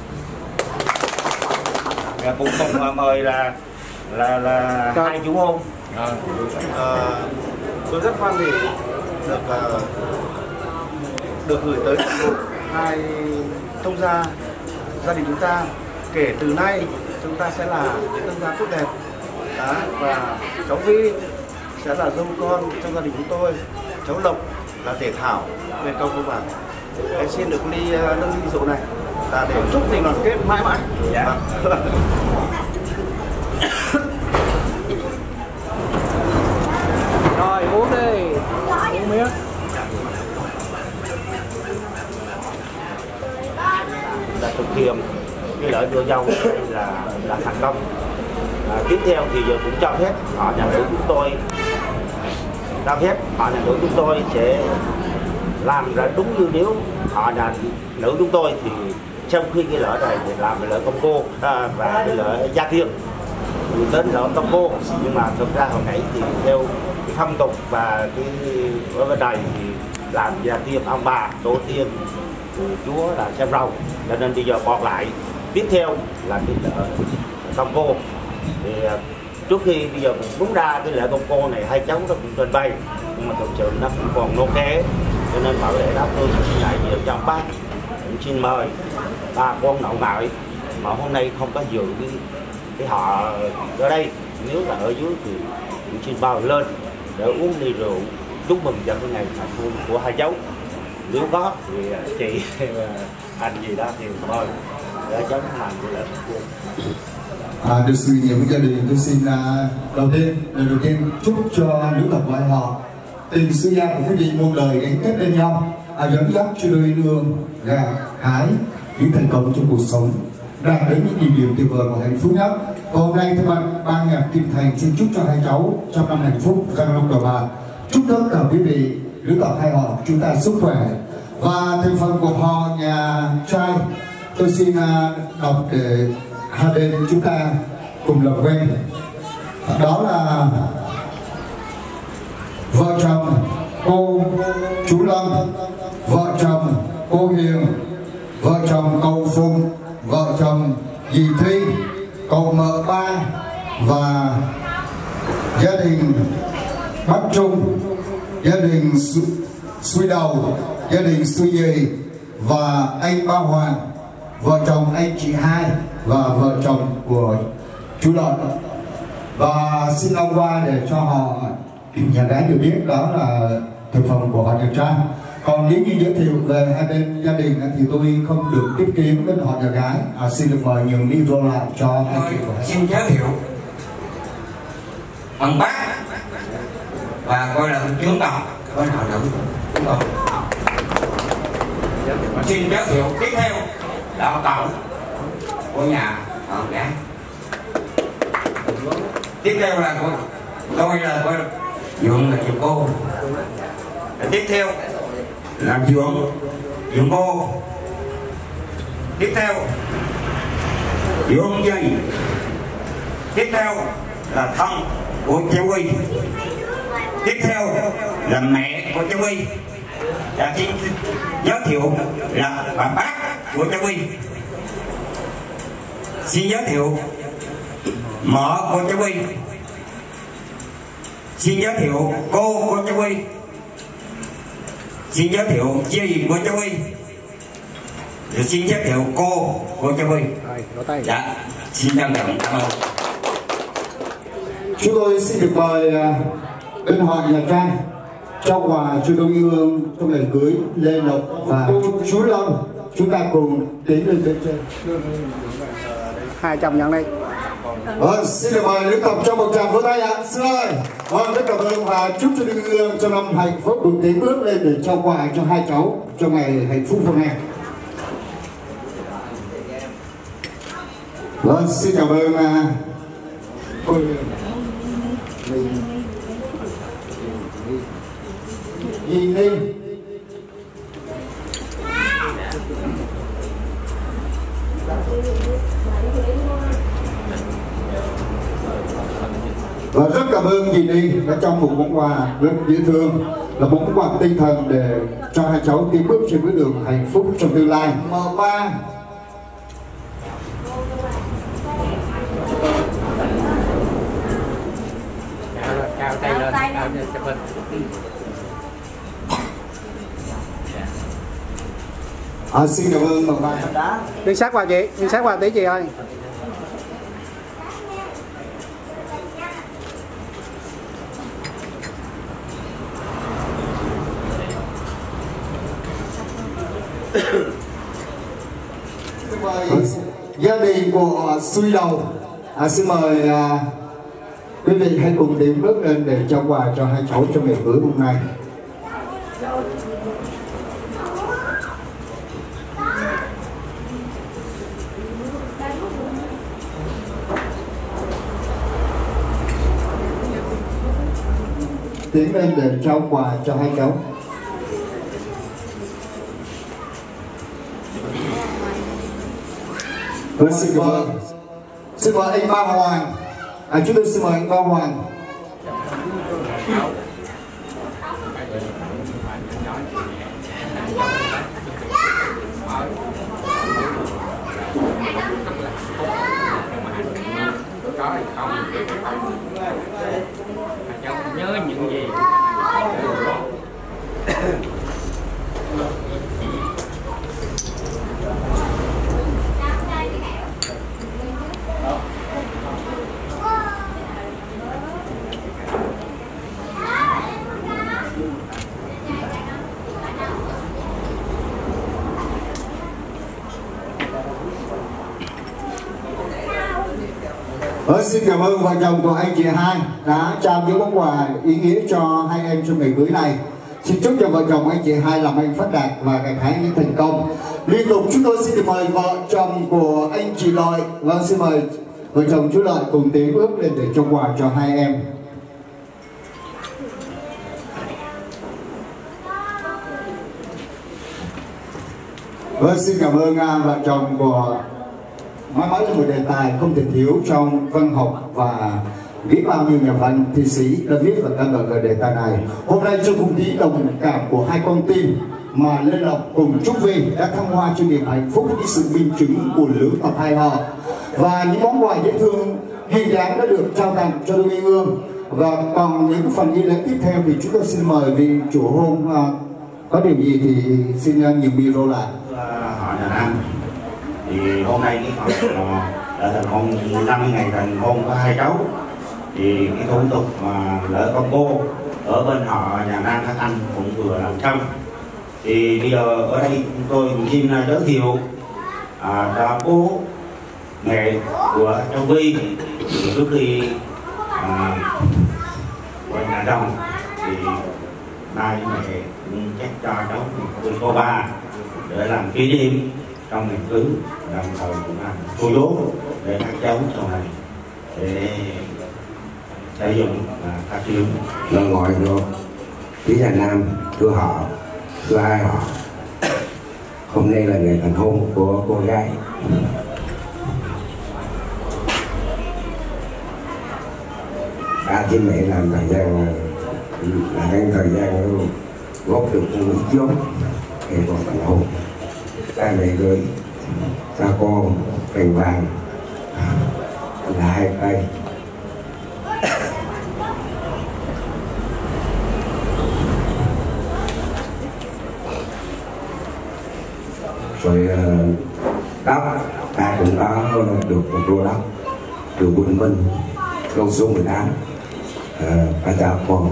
Và cũng cùng mời là hai chú hôn. Tôi rất hoan hỉ được gửi tới hai thông gia gia đình chúng ta. Kể từ nay chúng ta sẽ là những thông gia tốt đẹp. Đó, và cháu Vi sẽ là dâu con trong gia đình chúng tôi, cháu Lộc là thể thảo bên câu cô bản. Em xin được ly nâng ly rượu này là để chúc tình đoàn kết mãi mãi. Dạ. Rồi uống đi, uống miếng. Đã thực hiện cái lễ đưa dâu là thành công. Tiếp theo thì giờ cũng cho phép họ nhà nữ chúng tôi sẽ làm ra đúng như nếu họ nhà nữ chúng tôi thì trong khi cái lễ này thì làm cái lễ công cô và cái lễ gia tiên thì đến lễ công cô, nhưng mà thực ra hồi nãy thì theo cái phong tục và cái ở bên này thì làm gia tiên ông bà tổ tiên chúa là xem râu, cho nên bây giờ còn lại tiếp theo là cái lễ công cô. Thì trước khi bây giờ cũng đúng ra cái lễ công cô này hai cháu nó cũng trình bày, nhưng mà thực sự nó cũng còn nô ké, cho nên bảo lễ đó tôi xin đại diện cho bác cũng xin mời bà con nội ngoại mà hôm nay không có dự cái họ ở đây, nếu là ở dưới thì cũng xin bao lên để uống ly rượu chúc mừng cho cái ngày thành hôn của hai cháu. Nếu có thì chị anh gì đó thì mời để cháu làm cái lễ công cô. Được sự nghiệp với gia đình, tôi xin đầu tiên chúc cho nữ tộc ngoại họ tình xưa gia của quý vị muôn đời gắn kết bên nhau, dẫn dắt cho đôi nương gà hái những thành công trong cuộc sống, đạt đến những điều tuyệt vời và hạnh phúc nhất. Và hôm nay thay mặt ban nhạc Kim Thành xin chúc cho hai cháu trong năm hạnh phúc răng long đầu bạc. Chúc tất cả quý vị nữ tộc hai họ chúng ta sức khỏe. Và thành phần của họ nhà trai tôi xin đọc để hai bên chúng ta cùng làm quen. Đó là vợ chồng cô chú Lâm, vợ chồng cô Hiền, vợ chồng cậu Phùng, vợ chồng dì Thi, cậu Mợ Ba và gia đình Bắc Trung, gia đình Suy Đầu, gia đình Suy Dì và anh Ba Hoàng, vợ chồng anh chị Hai và vợ chồng của chú Lợi. Và xin ông qua để cho họ nhà gái được biết đó là thực phẩm của họ nhà trai. Còn nếu như giới thiệu về hai bên gia đình thì tôi không được tiếp kiến với họ nhà gái. Xin được mời nhường micro lại cho anh chị của xin giới thiệu bằng bác và coi là tướng tộc với họ nữ chúng tôi. Xin giới thiệu tiếp theo đạo cậu của nhà họ gái. Tiếp theo là tôi là Dượng là Dượng cô. Tiếp theo là Dượng cô. Tiếp theo Dương Dây. Tiếp theo là thân của Châu Huy. Tiếp theo là mẹ của Châu Huy. Và xin giới thiệu là bà bác của Châu Huy. Xin giới thiệu mợ của Châu Huy. Xin giới thiệu cô của Châu Huy. Xin giới thiệu dì của Châu Huy. Rồi xin giới thiệu cô của Châu Huy. Dạ, xin trân trọng cảm ơn. Chúng tôi xin được mời bên họ nhà Trang trao quà cho đôi yêu thương trong ngày cưới Lê Lộc và cô chú Lâm. Chúng ta cùng đến lên bên trên. Hai chồng nhận đây. Xin được mời Lữ Tập cho một tràng vỗ tay ạ. Xin ơi. Rất cảm ơn và chúc cho đôi yêu thương trong năm hạnh phúc được tiến bước lên để trao quà cho hai cháu trong ngày hạnh phúc hôm nay. Xin cảm ơn cô Dì Ninh. Và rất cảm ơn Dì Ninh đã trong một món quà rất dễ thương, là một món quà tinh thần để cho hai cháu tiến bước trên bước đường hạnh phúc trong tương lai. M3 cao tay lên, cao chụp hình. Xin cảm ơn M3. Đi sát qua chị, đi sát qua tí chị ơi. Gia đình của Xuôi Đầu xin mời quý vị hãy cùng điểm bước lên để trao quà cho hai cháu trong ngày cưới hôm nay. Tiến lên để trao quà cho hai cháu. Xin mời anh Ba Hoàng. Chúng tôi xin mời anh Ba Hoàng. Nhớ những gì Xin cảm ơn vợ chồng của anh chị hai đã trao những món quà ý nghĩa cho hai em trong ngày cưới này. Xin chúc cho vợ chồng anh chị hai làm anh phát đạt và gặt hái những thành công. Liên tục chúng tôi xin được mời vợ chồng của anh chị Lợi. Vâng, xin mời vợ chồng chú Lợi cùng tiến bước lên để trao quà cho hai em. Vâng, xin cảm ơn vợ chồng của mãi mãi là một đề tài không thể thiếu trong văn học và biết bao nhiêu nhà văn thi sĩ đã viết và ca ngợi về đề tài này. Hôm nay trong không khí đồng cảm của hai con tim mà Lê Lộc cùng Trúc Vi đã thăng hoa cho niềm hạnh phúc với sự minh chứng của lứa tập hai họ, và những món quà dễ thương duyên dáng đã được trao tặng cho đôi yêu thương. Và còn những phần nghi lễ tiếp theo thì chúng tôi xin mời vị chủ hôn có điều gì thì xin nhiều micro lại. Họ nhà Nam thì hôm nay đã thành hôn 50 ngày thành hôn có hai cháu, thì cái thủ tục mà lễ con cô ở bên họ nhà Nam các anh cũng vừa làm xong. Thì bây giờ ở đây chúng tôi xin giới thiệu cho bố mẹ của Châu Vi. Trước khi qua nhà chồng thì nay mẹ cũng chắc cho cháu một cô ba để làm kỷ niệm trong ngày cưới, đồng thời cũng làm cô dỗ để các cháu sau này để sử dụng phát triển. Lời gọi rồi quý nhà Nam, thưa họ, thưa hai họ, hôm nay là ngày thành hôn của cô gái. Ba với mẹ làm thời gian là thời gian góp được một ít vốn để còn thành hôn. Ba mẹ gửi cho con tiền vàng là 2 cây. Rồi đất ta cũng có được một lô đất từ Quỳnh Minh lô số 18 ba cha con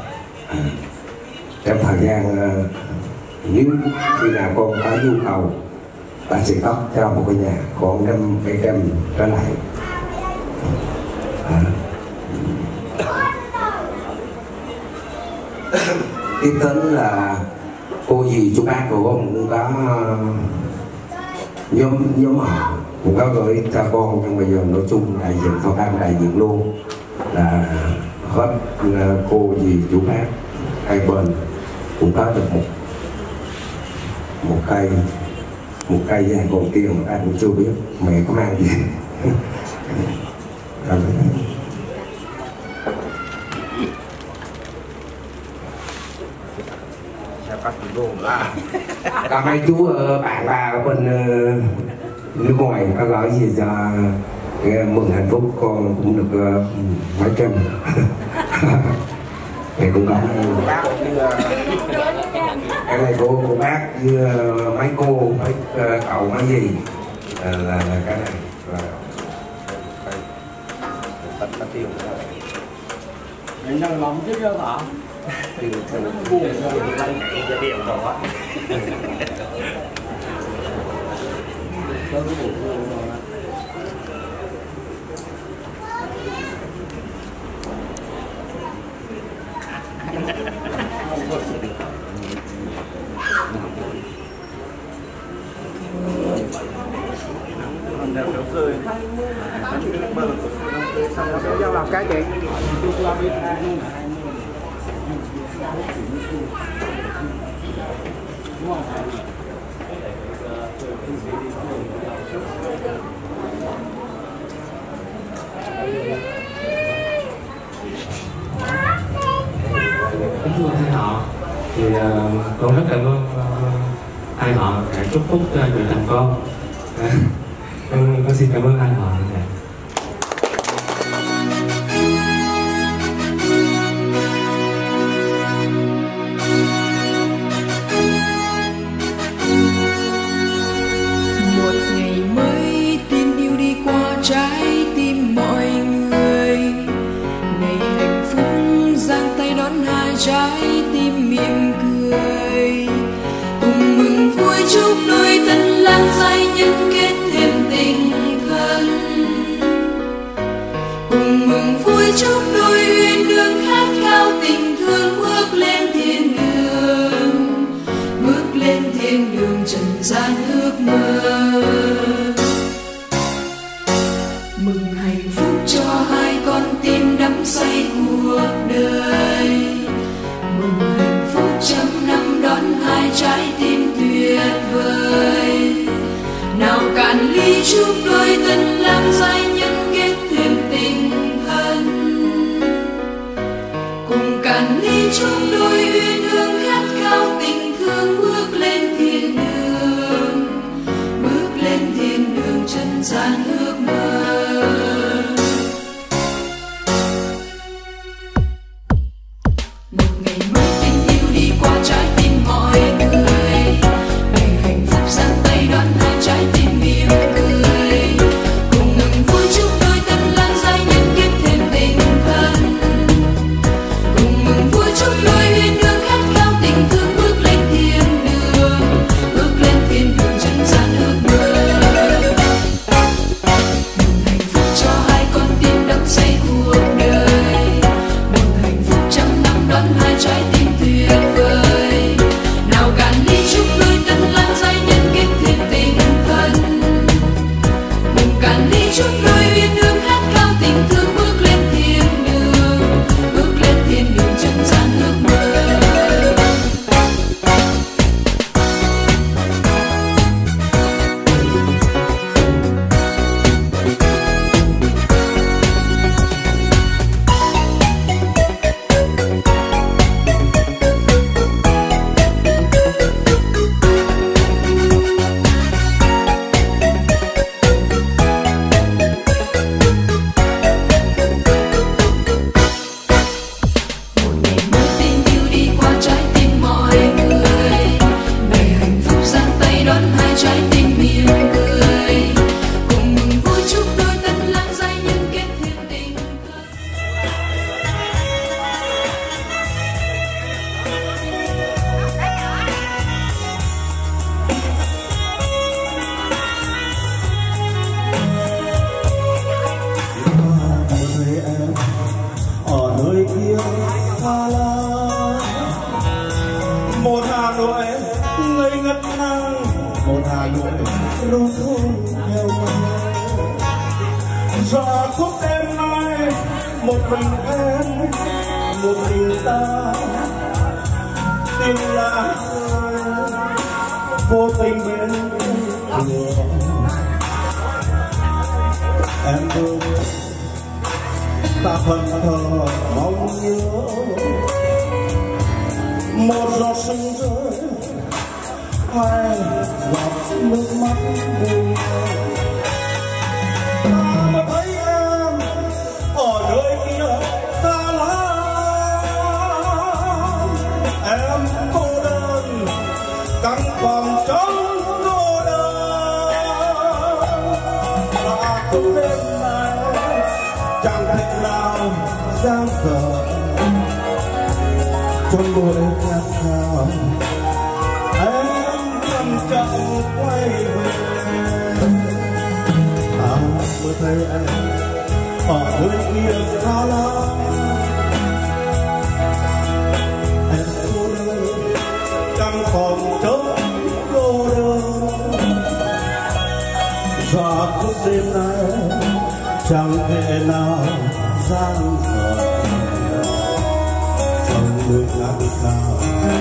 trong thời gian nếu khi nào con có nhu cầu ta sẽ cấp cho một cái nhà khoảng 500-700 trở lại. Tiếp đến là cô dì chú bác của con cũng có nhóm họ cũng có gửi cho con, nhưng bây giờ nói chung đại diện khó khăn đại diện luôn là hết cô dì chú bác hai bên cũng có được một cây với còn kia mà anh cũng chưa biết mẹ có mang gì. Còn mấy chú bạn bà ở bên nước ngoài có gọi gì cho mừng hạnh phúc con cũng được mấy trăm. Thì cũng có cái này cô bác với mấy cô mấy cậu mấy gì là cái này là tiêu nhân lòng chứ đâu hả? Thì buồn cho tiền đó. Giao làm cái chị. Kính thưa hai họ, thì con rất cảm ơn hai họ đã chúc phúc cho chuyện thành con. Con xin cảm ơn hai họ. Một ngày mới tin yêu đi qua trái tim mọi người, ngày hạnh phúc giang tay đón hai trái tim mỉm cười, cùng mừng vui chúc đôi tân lang dây nhân kết thêm tình thân, cùng mừng vui chúc đôi uyên ương khát khao tình thương bước lên thiên đường, bước lên thiên đường trần gian ước mơ. Mừng hạnh phúc cho hai con tim đắm say cuộc đời, mừng hạnh phúc trăm năm đón hai trái tim tuyệt vời. Nào cạn ly chúc đôi tân lang giai nhân kết thêm tình thân, cùng cạn ly chúc đôi uyên ương khát khao tình thương bước lên thiên đường, bước lên thiên đường trần gian ước mơ. Một ngày mới tình yêu đi qua trái tim mọi người, ngày hạnh phúc giang tay đón hai trái tim mỉm cười, cùng mừng vui chúc đôi tân lang giai nhân kết thêm tình thân, cùng mừng vui chúc đôi uyên ương khát khao tình thương bước lên thiên đường, bước lên thiên đường trần gian ước mơ. Mừng hạnh phúc cho hai con tim đắm say cuộc đời, mừng hạnh phúc trăm năm đón hai trái tim tuyệt vời. Nào cạn ly chúc đôi tân lang giai nhân kết thêm tình thân, mừng cạn ly chúc đôi uyên ương khát khao tình thương bước lên thiên đường, bước lên thiên đường trần gian ước mơ. pha la. Một Hà Nội ngây ngất ngang, một Hà Nội lưu thông theo nhau. Giờ khúc đêm nay một mình em, một mình ta, tình là vô tình bên đường. Em ơi, ta phần thờ mong nhớ một giọt sương rơi, hai giọt nước mắt buồn. Ta mà thấy em ở nơi kia xa lắm, em cô đơn căn phòng trống cô đơn. Là cũng đêm nay chẳng thể nào giang dở trong buổi khát khao. Em chậm chậm quay về, mới thấy em ở nơi kia xa lắm. Em cô đơn căn phòng trống cô đơn. Giờ phút đêm nay chẳng thể nào giang dở trong nơi ngát ngào.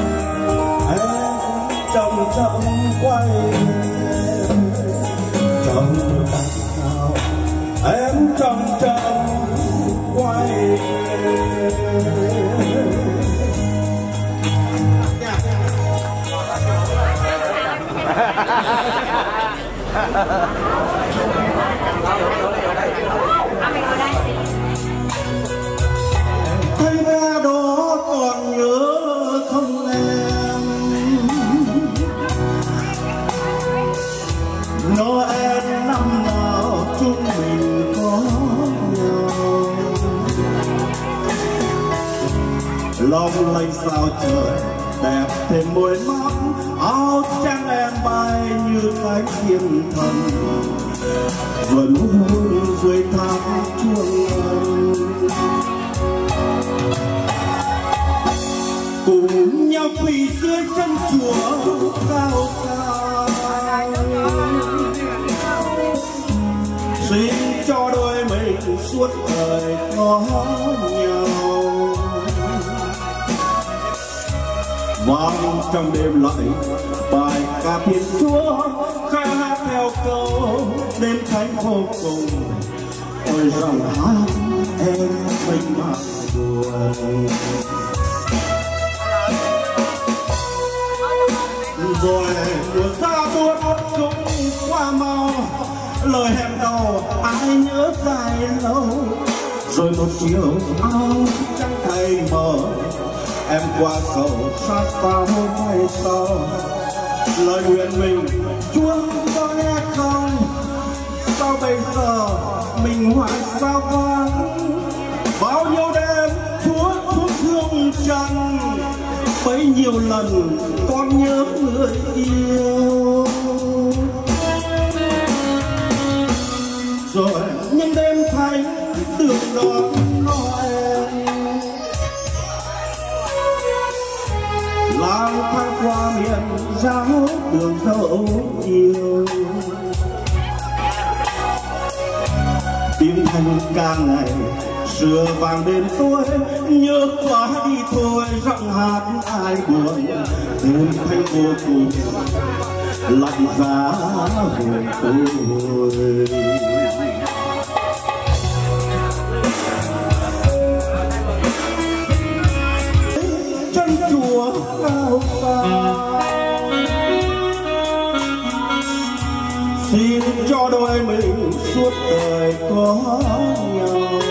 Em chậm chậm quay về trong nơi ngát ngào. Em chậm chậm quay về. Thấy ra đó còn nhớ không em? Noel năm nào chúng mình có nhau, long lanh sao trời đẹp thêm môi mắt. Áo trắng em bay như cánh thiên thần, vẫn hôn dưới tháp chuông. Cùng nhau quỳ dưới chân chùa cao cao, xin cho đôi mình suốt đời có nhau. Vang trong đêm lạnh bài ca Thiên Chúa, khai hát theo câu đêm thánh vô cùng. Ôi dòng hát em mênh mang buồn. Rồi mùa xa buốt cũng qua mau, lời hẹn đầu ai nhớ dài lâu. Rồi một chiều áo trắng thay mờ, em qua cầu sát sao hay sao. Lời nguyện mình Chúa có nghe không? Sao bây giờ mình hoài sao vắng? Bao nhiêu đêm Chúa xuống thương trần, bấy nhiêu lần con nhớ người yêu. Rồi những đêm thánh được đón Noel, lang thang qua miền giáo đường dẫu chiều. Tiếng thanh ca ngày xưa vang đêm tối, nhớ quá đi thôi giọng hát ai buồn. Đêm thanh vô cùng lạnh giá hồn tôi. Chân chùa cao cao, xin cho đôi mình suốt đời có nhau.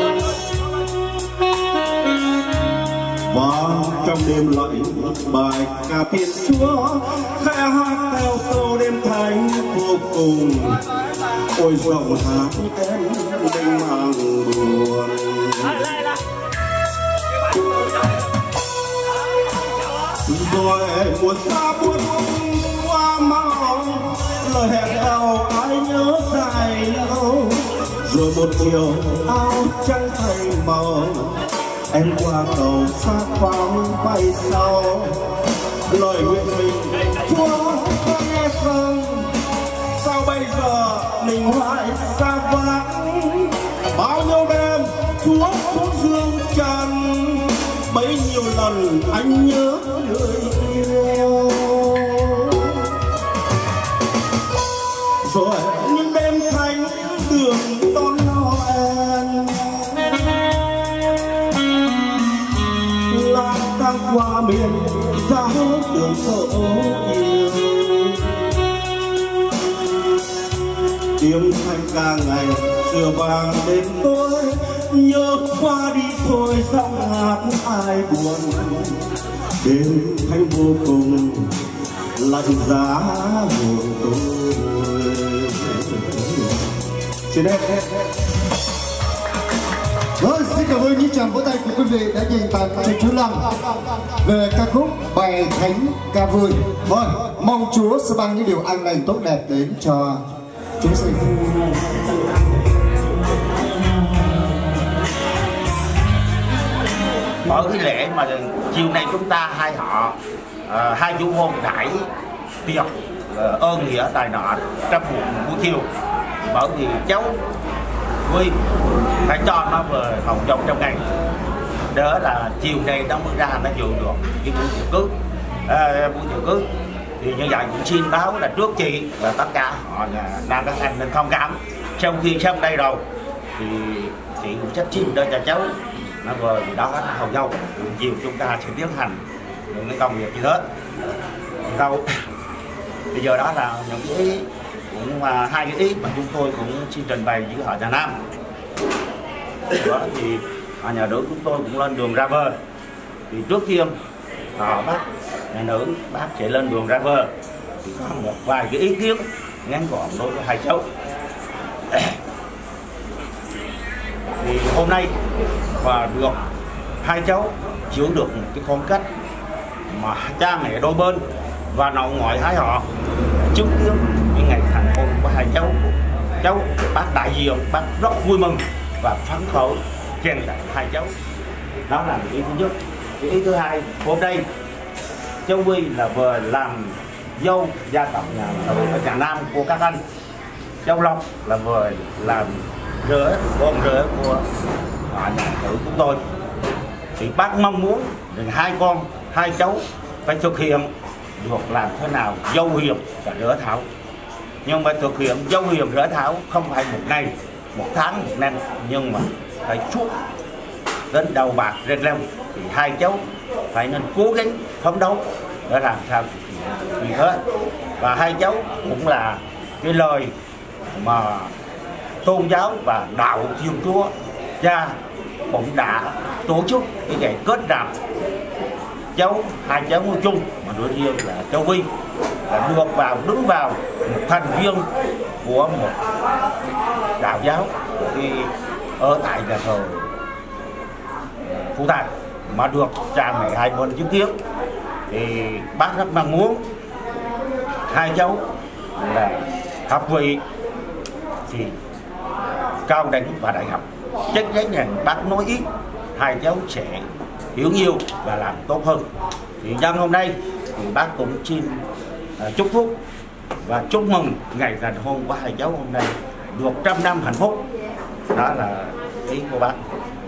Vang trong đêm lạnh bài ca Thiên Chúa, khẽ hát theo câu đêm thánh vô cùng. Ôi giọng hát em mênh mang buồn. Rồi mùa xa buốt qua mau, lời hẹn đầu ai nhớ dài lâu. Rồi một chiều áo trắng thay màu, em qua cầu xa vắng bay sau lời nguyện mình Chúa có nghe không? Sao bây giờ mình lại xa vắng? Bao nhiêu đêm Chúa xuống dương trần, bấy nhiêu lần anh nhớ người yêu. Rồi những đêm thanh đường đón Noel, lang thang qua miền giá đường phố yêu, tiếng thanh ca ngày xưa vàng đến tối, nhớ qua đi thôi giọng hát ai buồn, đêm thanh vô cùng lạnh giá hồn tôi. Xin hết. Vâng, xin cảm ơn những tràng vỗ tay của quý vị đã dành tặng cho chú Lâm về ca khúc Bài Thánh Ca Vui. Vâng, mong Chúa sẽ ban những điều an lành tốt đẹp đến cho chúng sinh. Ở cái lễ mà chiều nay chúng ta hai chú hôn đãi tiệc ơn nghĩa tài nọ trong một buổi chiều, bởi vì cháu Huy phải cho nó về phòng trong ngày, đó là chiều nay nó mới ra nó dự được cái buổi tiệc cưới. Thì như vậy cũng xin báo là trước chị và tất cả họ nam các anh nên thông cảm. Sau khi xong đây rồi thì chị cũng sắp xin cho cháu nó về, thì đó là hầu dâu. Chiều chúng ta sẽ tiến hành những cái công việc như thế. Đâu bây giờ đó là những cái ý, cũng hai cái ý mà chúng tôi cũng xin trình bày với họ nhà Nam. Đó thì họ nhà nữ chúng tôi cũng lên đường ra về. Thì trước tiên họ bác nhà nữ bác sẽ lên đường ra về, thì có một vài cái ý kiến ngắn gọn đối với hai cháu. Thì hôm nay và được hai cháu giữ được một cái khoảng cách mà cha mẹ đôi bên và nội ngoại hai họ chứng kiến những ngày thành hôn của hai cháu bác đại diện bác rất vui mừng và phấn khởi khen tặng hai cháu. Đó là ý thứ nhất. Ý thứ hai, hôm nay cháu Huy là vừa làm dâu gia tộc nhà Nam của các anh, cháu Long là vừa làm con rể của nhà nữ chúng tôi. Thì bác mong muốn hai cháu phải thực hiện được làm thế nào dâu hiệp và rửa thảo. Nhưng mà thực hiện dâu hiệp rửa thảo không phải một ngày, một tháng, một năm, nhưng mà phải suốt đến đầu bạc rệt leo. Thì hai cháu phải nên cố gắng phấn đấu để làm sao như thế. Và hai cháu cũng là cái lời mà tôn giáo và đạo Thiên Chúa cha cũng đã tổ chức cái ngày kết nạp hai cháu nói chung mà đối riêng là cháu Huy là đứng vào một thành viên của một đạo giáo thì ở tại nhà thờ Phú Tài mà được cha mẹ hai bên chứng kiến. Thì bác rất mong muốn hai cháu là học vị thì cao đẳng và đại học, chắc chắn rằng bác nói ít hai cháu sẽ hiểu nhiều và làm tốt hơn. Thì nhân hôm nay thì bác cũng xin chúc phúc và chúc mừng ngày thành hôn của hai cháu hôm nay được 100 năm hạnh phúc. Đó là ý của bác.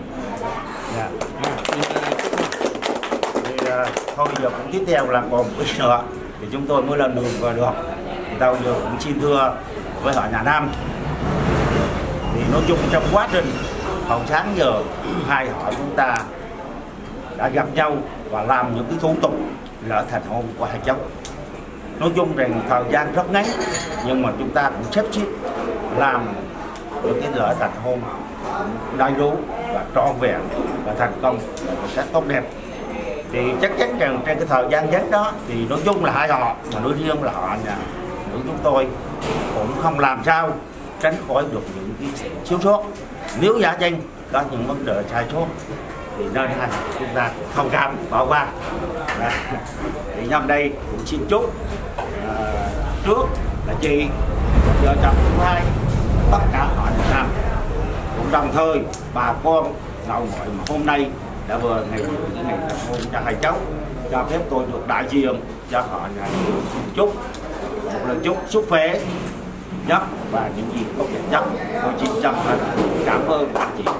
Thì thôi giờ cũng tiếp theo là còn một ít nữa thì chúng tôi mới lên đường vào được. Thì tao giờ cũng xin thưa với họ nhà Nam. Thì nói chung trong quá trình hồi sáng giờ hai họ chúng ta đã gặp nhau và làm những cái thủ tục lỡ thành hôn của hai cháu. Nói chung rằng thời gian rất ngắn nhưng mà chúng ta cũng sắp xếp làm những cái lỡ thành hôn đầy đủ và trọn vẹn và thành công một cách tốt đẹp. Thì chắc chắn rằng trên cái thời gian ngắn đó thì nói chung là hai họ mà nói riêng là họ nhà nữ chúng tôi cũng không làm sao tránh khỏi được những cái thiếu sót. Nếu giả danh có những vấn đề sai sót thì nên hai chúng ta thông cảm bỏ qua. Thì nhân đây cũng xin chúc trước là chị vợ chồng thứ hai tất cả họ Việt Nam cũng đồng thời bà con nội ngoại mà hôm nay đã vừa ngày kết hôn cho hai cháu, cho phép tôi được đại diện cho họ nhà chúc một lần chúc sức khỏe nhất và những gì tốt đẹp nhất. Tôi xin chân thành cảm ơn anh chị.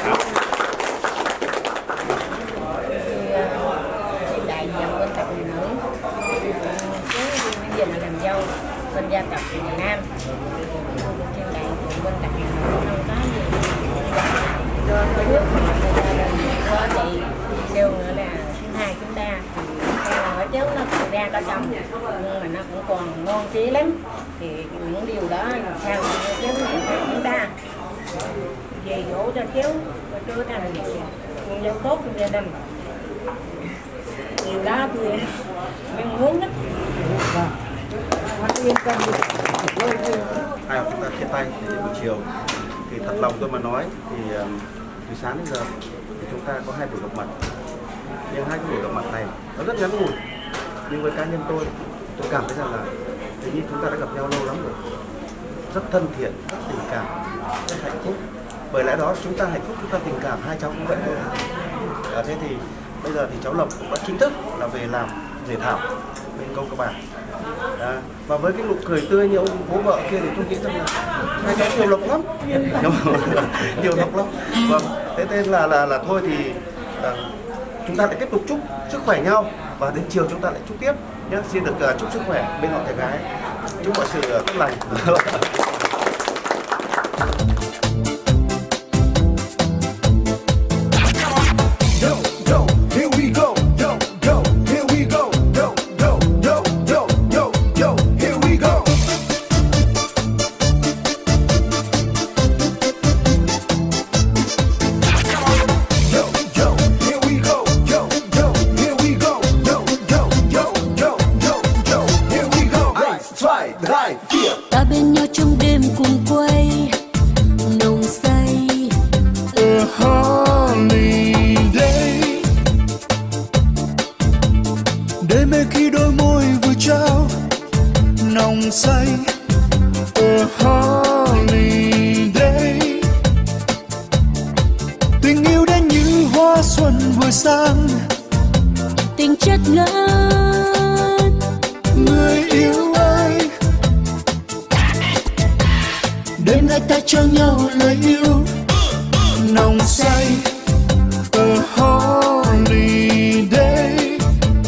Đại diện bên cạnh phụ nữ, bây giờ là làm dâu bên gia tộc miền Nam, trên đại diện bên cạnh không có gì do nước có chị siêu nữa là thứ hai chúng ta ở trước nó còn ra có chồng nhưng mà nó cũng còn ngon chí lắm, thì những điều đó sao chứ chúng ta về dỗ cho cháu trở thành con dâu tốt trong gia đình, điều đó thì mình muốn nhất. Hai chúng ta chia tay đến buổi chiều thì thật lòng tôi mà nói thì từ sáng đến giờ thì chúng ta có 2 buổi gặp mặt, nhưng 2 buổi gặp mặt này nó rất ngắn ngủi, nhưng với cá nhân tôi cảm thấy rằng là tự nhiên chúng ta đã gặp nhau lâu lắm rồi, rất thân thiện, rất tình cảm, rất hạnh phúc. Bởi lẽ đó chúng ta hạnh phúc, chúng ta tình cảm, hai cháu cũng vậy thôi. Thế thì bây giờ thì cháu Lộc cũng đã chính thức là về làm rể thảo bên công các bạn. Và với cái nụ cười tươi như ông bố vợ kia thì tôi nghĩ rằng là hai cháu nhiều lộc lắm, nhiều lộc lắm. Vâng, thế nên là thôi thì chúng ta lại tiếp tục chúc sức khỏe nhau và đến chiều chúng ta lại chúc tiếp nhé. Xin được chúc sức khỏe bên họ thầy gái, chúc mọi sự tốt lành. Ta bên nhau trong đêm cùng quay nồng say A holiday, đêm mê khi đôi môi vừa trao nồng say. A holiday, tình yêu đến như hoa xuân vừa sang, tình chất ngất. Người yêu ơi, đêm nay ta cho nhau lời yêu nồng say. A holiday,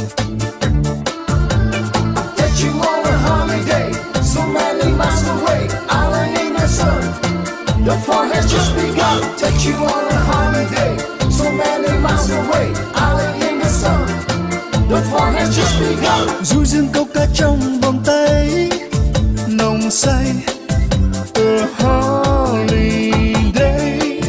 Get you on a holiday, so many miles away, island in the sun. The fun has just begun. Take you on a holiday, so many miles away, island in the sun. The fun has just begun. du dương câu ca trong vòng tay nồng say. A holiday,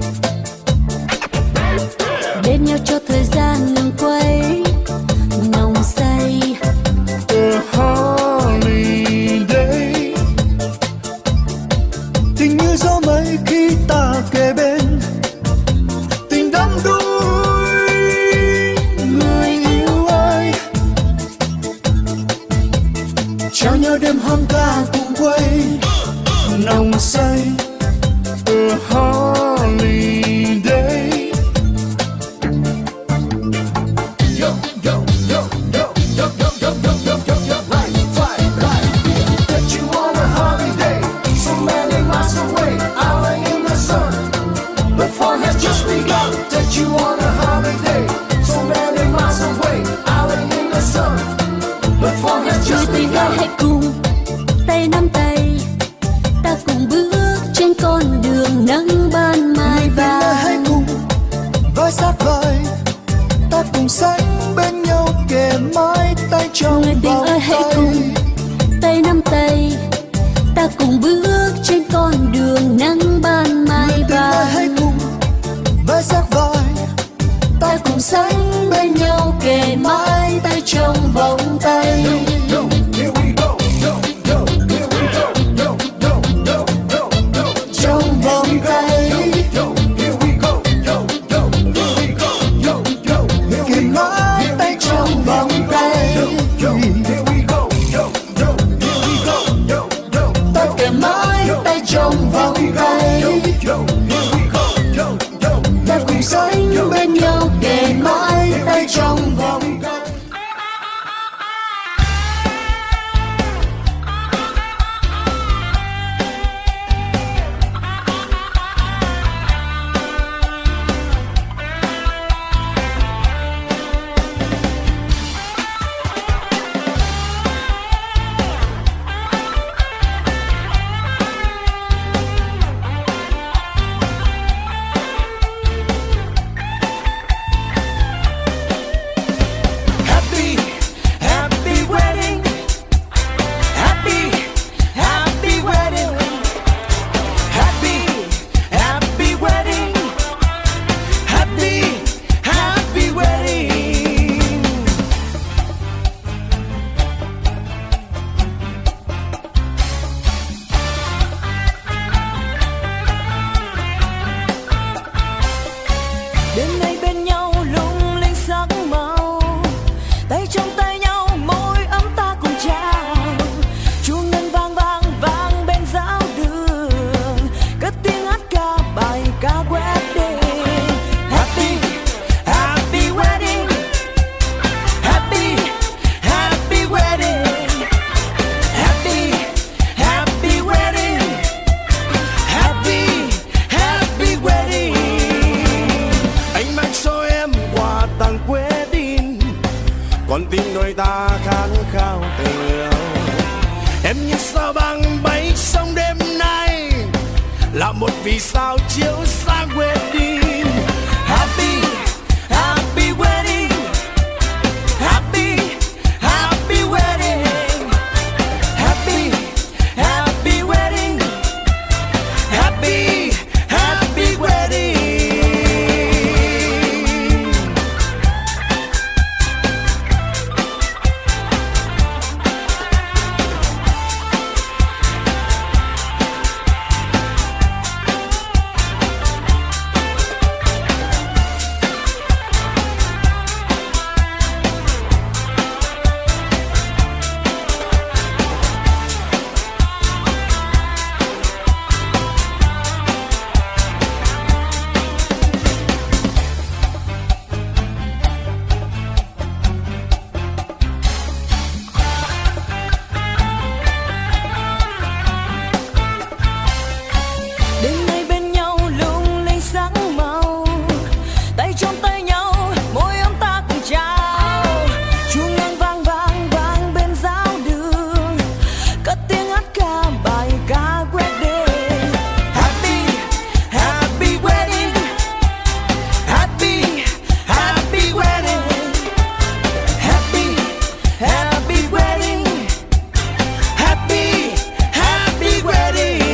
Bên nhau cho thời gian ngừng quay nồng say. A holiday, tình như gió mây khi ta kề bên, tình đắm đuối. Người yêu ơi, trao nhau đêm hôm ca cùng quay nồng say. A holiday, Yo, yo, yo, yo, yo, yo, yo, yo, yo, yo, yo, right, right, right. Get you on a holiday, so many miles away, island in the sun. The fun has just begun. Take you on a holiday, so many miles away, island in the sun. The fun has just Người tình ơi begun. hãy cùng tay nắm tay, ta cùng bước trên con đường nắng ban mai vàng. hãy cùng vai sát vai, ta cùng sánh bên nhau kề mãi tay trong Người tình vòng ơi hãy tay. cùng tay nắm tay, ta cùng bước trên con đường nắng ban mai Người tình ơi vàng. hãy cùng vai sát vai, Ta cùng sánh bên nhau kề mãi tay trong vòng tay. Yo, here we go. Yo, yo, here we go. Yo, yo, yo, yo, yo, Trong vòng tay. yo, here we go. Yo, yo, here we go. Yo, yo, here kề we go. mãi tay trong vòng tay. Yo, here we go. Yo, yo, here we go. Yo, yo, Ta kề mãi vì sao chiếu sáng wedding. Happy, happy wedding. Happy, happy wedding. Happy, happy wedding. Happy, happy wedding. Đêm nay bên nhau lung linh sáng màu, tay trong tay nhau môi ấm ta cùng trao. Chuông ngân vang vang vang bên giáo đường, cất tiếng hát ca bài ca wedding. Happy, happy wedding. Happy, happy wedding. Happy, happy wedding. Happy, happy wedding.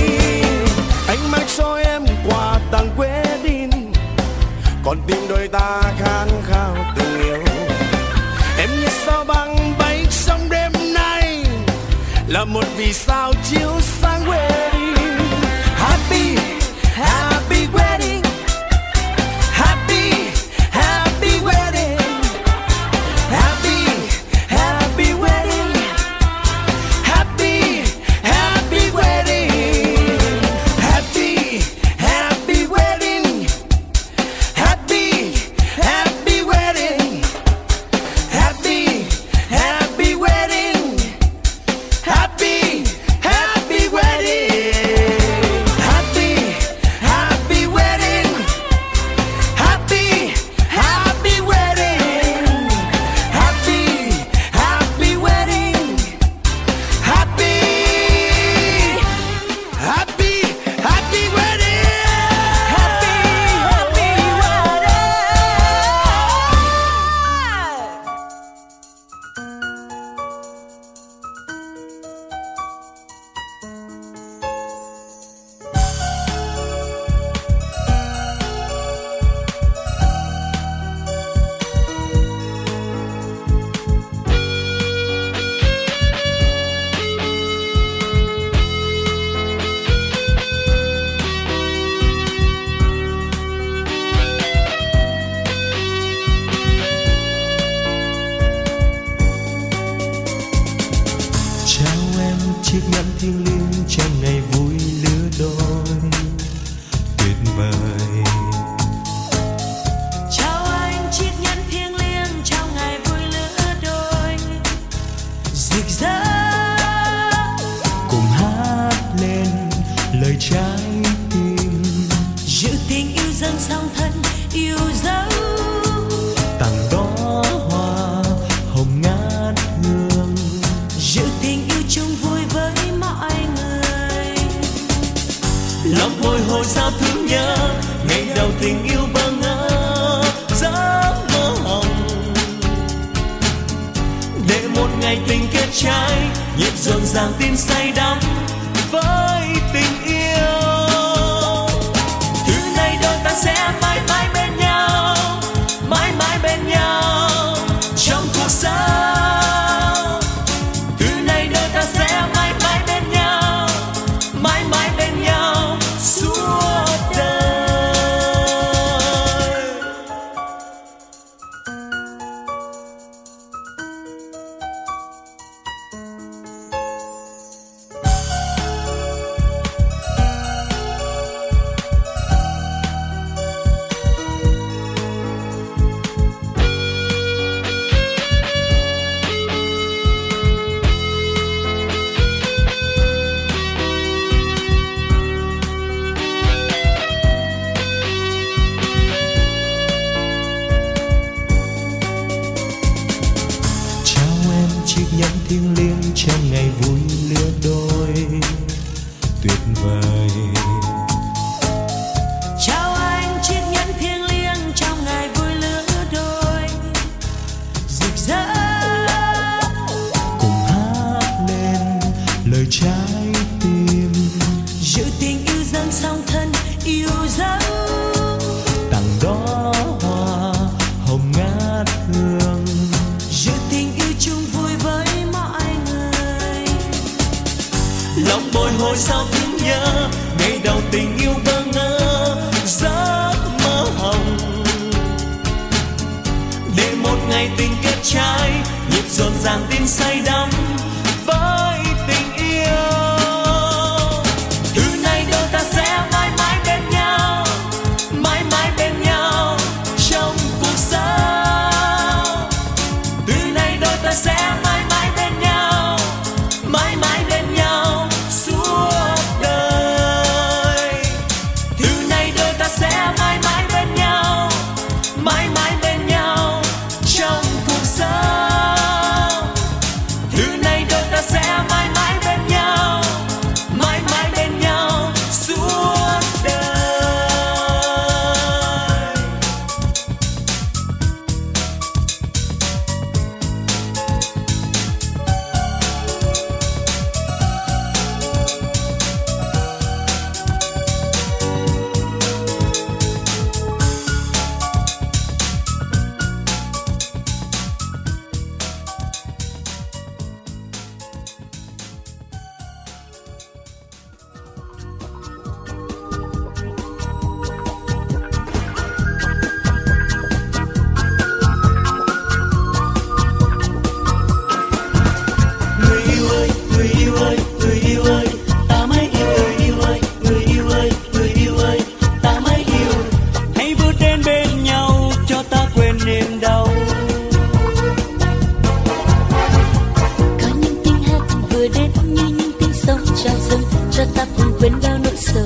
Anh mang cho em quà tặng wedding, còn tim đôi ta khát khao tình yêu. Em như sao băng bay trong đêm nay, là một vì sao chiếu sáng wedding. Happy, happy wedding. Happy, happy wedding. Happy, happy wedding. Happy, happy wedding. Happy, happy wedding. Happy, happy wedding. Happy, happy wedding. Happy, happy wedding. Happy, happy wedding. Happy, happy wedding. Happy, happy wedding. Happy, happy, happy wedding. Happy, happy wedding. Trao em chiếc nhẫn thiêng liêng trong ngày vui lứa đôi tuyệt vời. Chào anh chiếc nhẫn thiêng liêng trong ngày vui lứa đôi rực rỡ. Cùng hát lên lời trái tim, Giữ tình yêu dâng song thân yêu dấu. tặng đó hoa hồng ngát hương. Giữ tình yêu chung vui với mọi người. Lòng bồi hồi sao thương nhớ ngày đầu tình yêu bơ ngỡ giấc mơ hồng. Để một ngày tình kết trái, nhịp rộn ràng tin say đắm với tình yêu. Từ nay đôi ta sẽ mãi mãi bên nhau, mãi mãi bên nhau trong cuộc sống. Từ nay đôi ta sẽ mãi mãi bên nhau, mãi mãi bên nhau suốt đời. nỗi dấu. Tặng đó hoa hồng ngát hương, Giữ tình yêu chung vui với mọi người. lòng bồi hồi sao thương nhớ ngày đầu tình yêu bơ ngơ giấc mơ hồng. Để một ngày tình kết trái, nhịp rộn ràng tin say đắm với tình yêu. Từ nay đôi ta sẽ mãi mãi bên nhau, mãi mãi bên nhau trong cuộc sống. Từ nay đôi ta sẽ mãi mãi bên nhau, mãi mãi bên nhau suốt đời. Từ nay đôi ta sẽ mãi mãi bên nhau, mãi mãi bên nhau trong cuộc sống. Từ nay đôi ta sẽ mãi mãi bên nhau, mãi mãi bên nhau suốt đời. Người yêu ơi, người yêu ơi, người yêu ơi, ta mới yêu. Người yêu ơi, người yêu ơi, người yêu ơi, ta mới yêu. Hãy bước đến bên nhau cho ta quên niềm đau. Có những tiếng hát vừa đến như những tiếng sóng trào dâng, cho ta cùng quên bao nỗi sầu.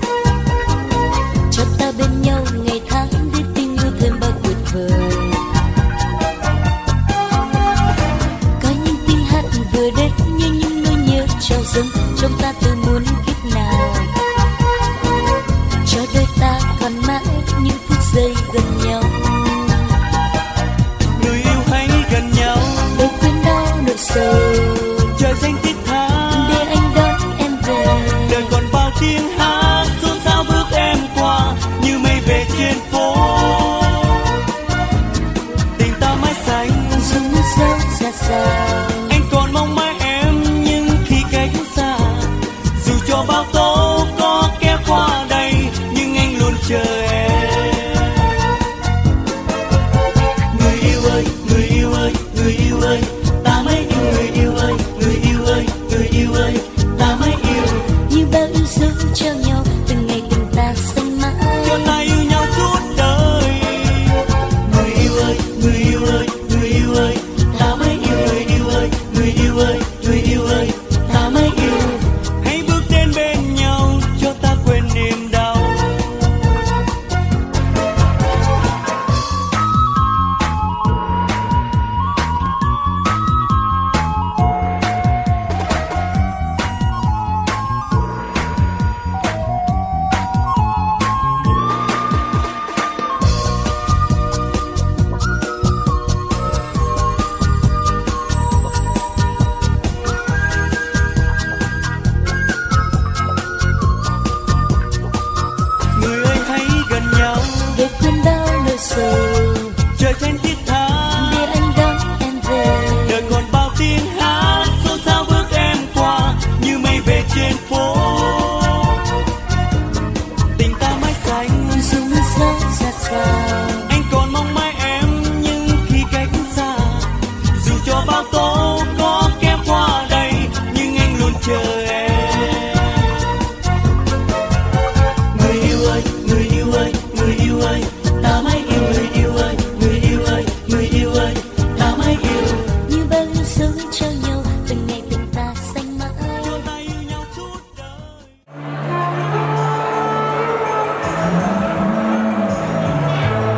Cho ta bên nhau ngày tháng để tình yêu thêm bao tuyệt vời. Có những tiếng hát vừa đến như những nỗi nhớ trào dâng, trong ta từ muôn kiếp nào. Cho đôi ta còn mãi những phút giây gần nhau. Người yêu hãy gần nhau Để quên đau nỗi sầu, trời xanh thiết tha. để anh đón em về. Đời còn bao tiếng hát xôn xao bước em qua như mây về trên phố. Tình ta mãi xanh dù mưa rơi xa xa. anh còn mong mãi em nhưng khi cách xa. Dù cho bao tố có kéo qua đây nhưng anh luôn chờ em. Người yêu ơi, người yêu ơi, người yêu ơi, ta mới yêu. Người yêu ơi, người yêu ơi, người yêu ơi, ta mới yêu. Như bao yêu dấu trao nhau từng ngày tình ta xanh mãi. Cho ta yêu nhau suốt đời. Người yêu ơi, người yêu ơi, người yêu ơi, ta mới yêu. Người yêu ơi, người yêu ơi, người yêu ơi, ta mới yêu. Hãy bước đến bên nhau cho ta quên niềm đau. Người ơi hãy gần nhau Để quên đau nỗi sầu, trời xanh thiết tha. để anh đón em về. Đời còn bao tiếng hát xôn xao bước em qua như mây về trên phố. Tình ta mãi xanh Dù mưa rơi xa xa. anh còn mong mãi em nhưng khi cách xa. Dù cho bao tố có kéo qua đây nhưng anh luôn chờ em. Người yêu ơi, người yêu ơi, người yêu ơi, ta mới yêu. Người yêu ơi, người yêu ơi, người yêu ơi, ta mới yêu. Như bao yêu dấu trao nhau từng ngày tình ta xanh mãi. Cho ta yêu nhau suốt đời.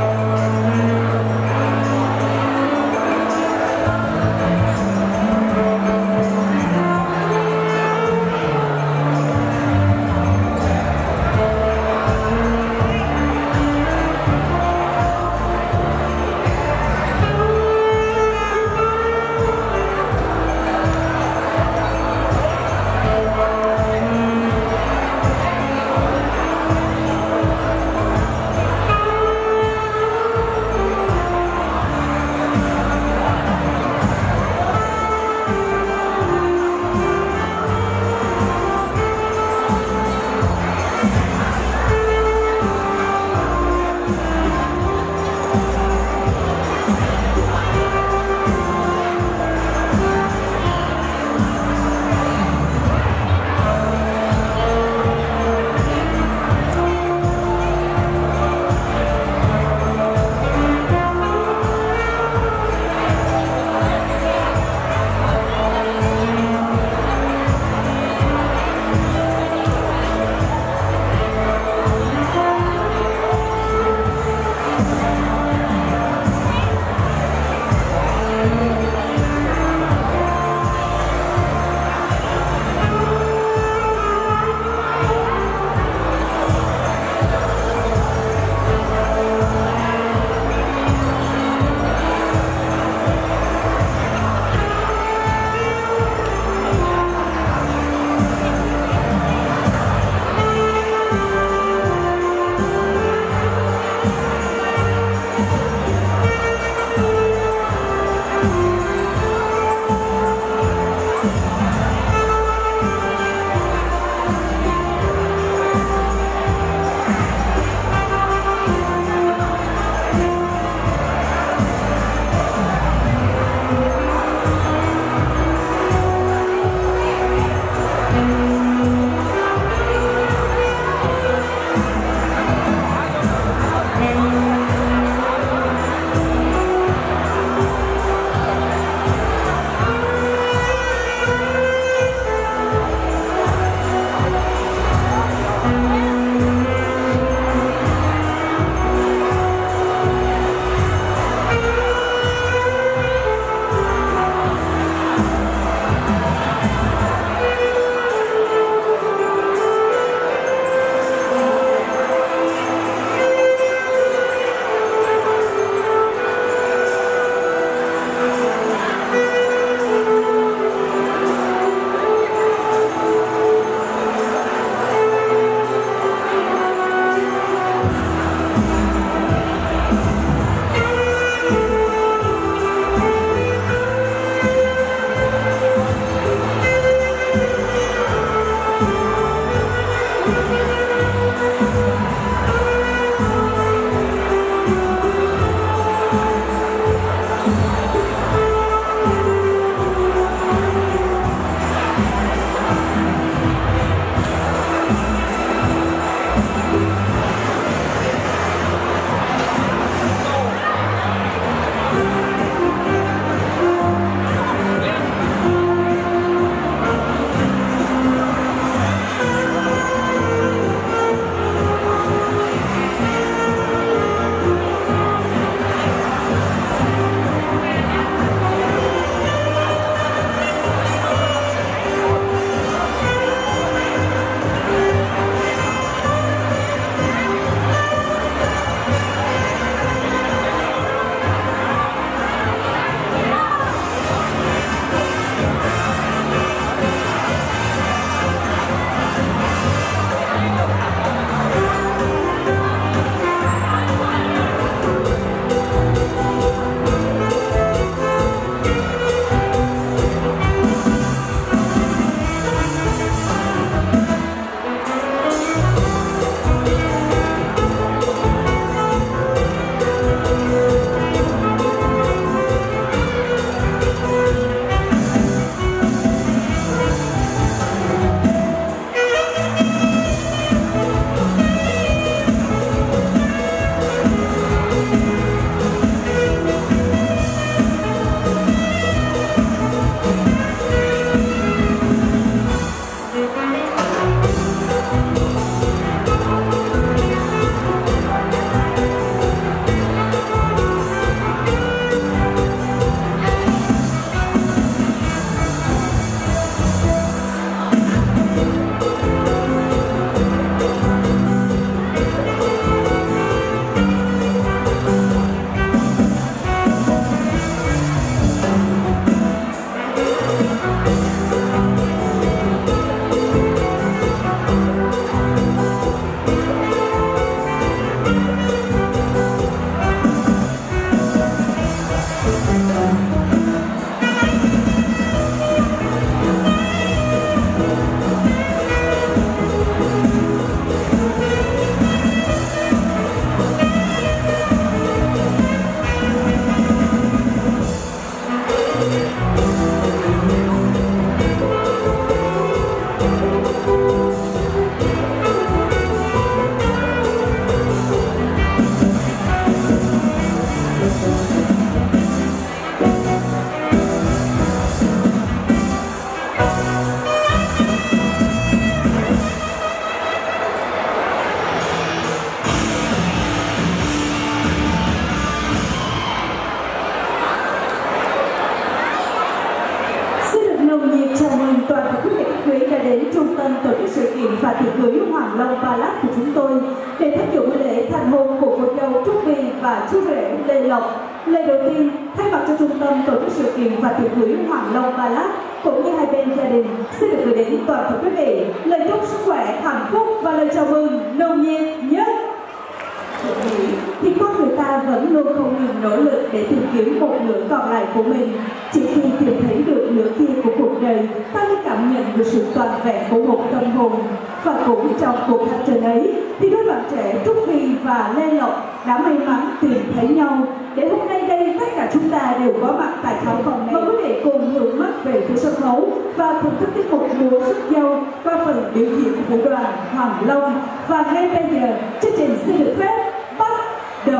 Toàn thể quý vị khách quý đã đến trung tâm tổ chức sự kiện và tiệc cưới Hoàng Long Ballad của chúng tôi để tham dự buổi lễ thành hôn của cô dâu Trúc Vy và chú rể Lê Lộc. Lời đầu tiên, thay mặt cho trung tâm tổ chức sự kiện và tiệc cưới Hoàng Long Ballad cũng như hai bên gia đình, xin được gửi đến toàn thể quý vị lời chúc sức khỏe, hạnh phúc và lời chào mừng nồng nhiệt nhất. Thì con người ta vẫn luôn không ngừng nỗ lực để tìm kiếm một nửa còn lại của mình. Chỉ khi tìm thấy được nửa kia của cuộc đời, ta mới cảm nhận được sự toàn vẹn của một tâm hồn. Và cũng trong cuộc hành trình ấy, thì đôi bạn trẻ Trúc Vy và Lê Lộc đã may mắn tìm thấy nhau. Để hôm nay đây tất cả chúng ta đều có mặt tại khán phòng này. Mời quý vị cùng hướng mắt về phía sân khấu và thưởng thức tiết mục múa rước dâu qua phần biểu diễn của đoàn Hoàng Long. Và ngay bây giờ, chương trình xin được phép bắt đầu.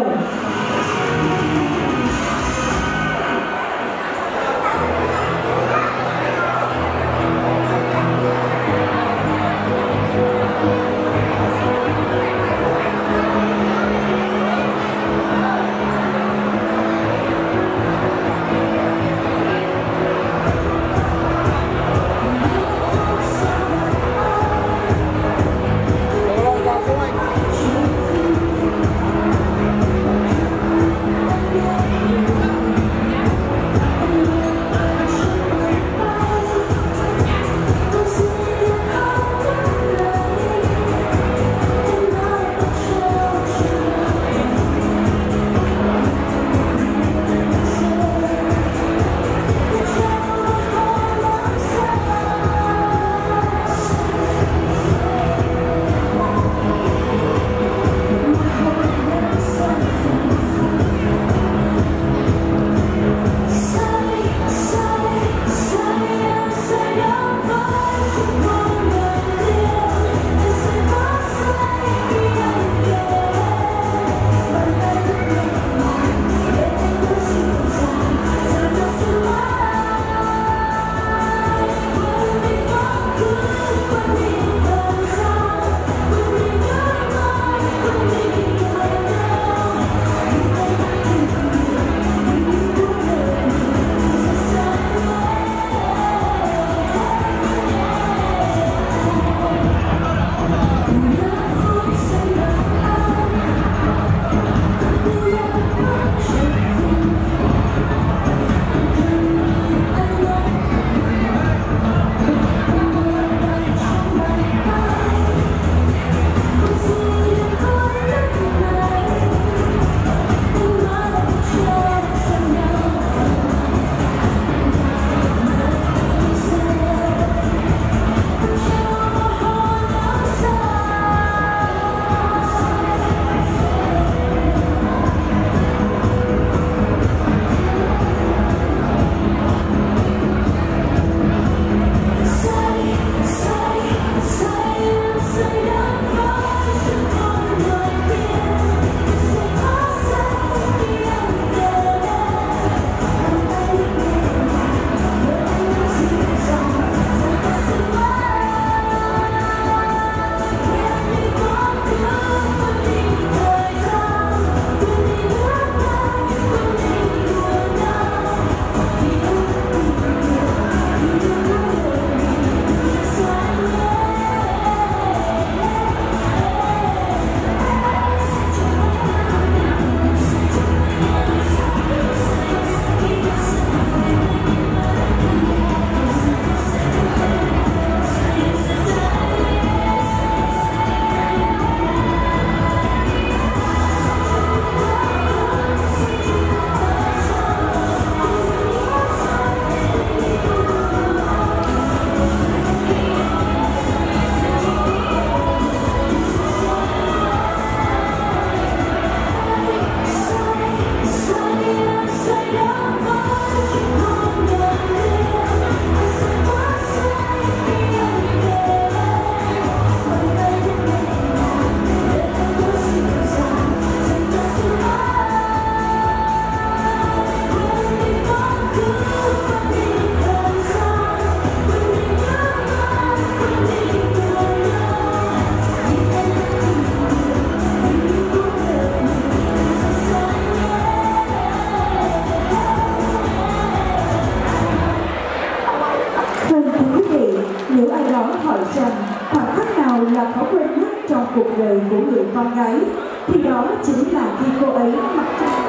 đó chính là khi cô ấy mặc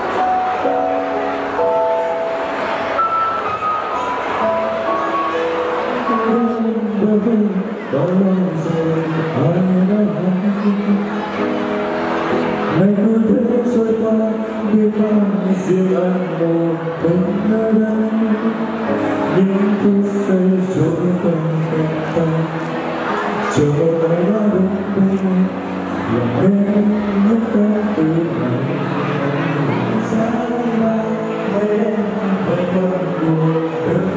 ngày cứ thế trôi qua biết bao riêng anh một mình nơi đây những phút giây trôi quanh tay chờ ngày đó đến bên lòng em nhắc ta từ ngày xa lạ hay em vẫn còn buồn đơn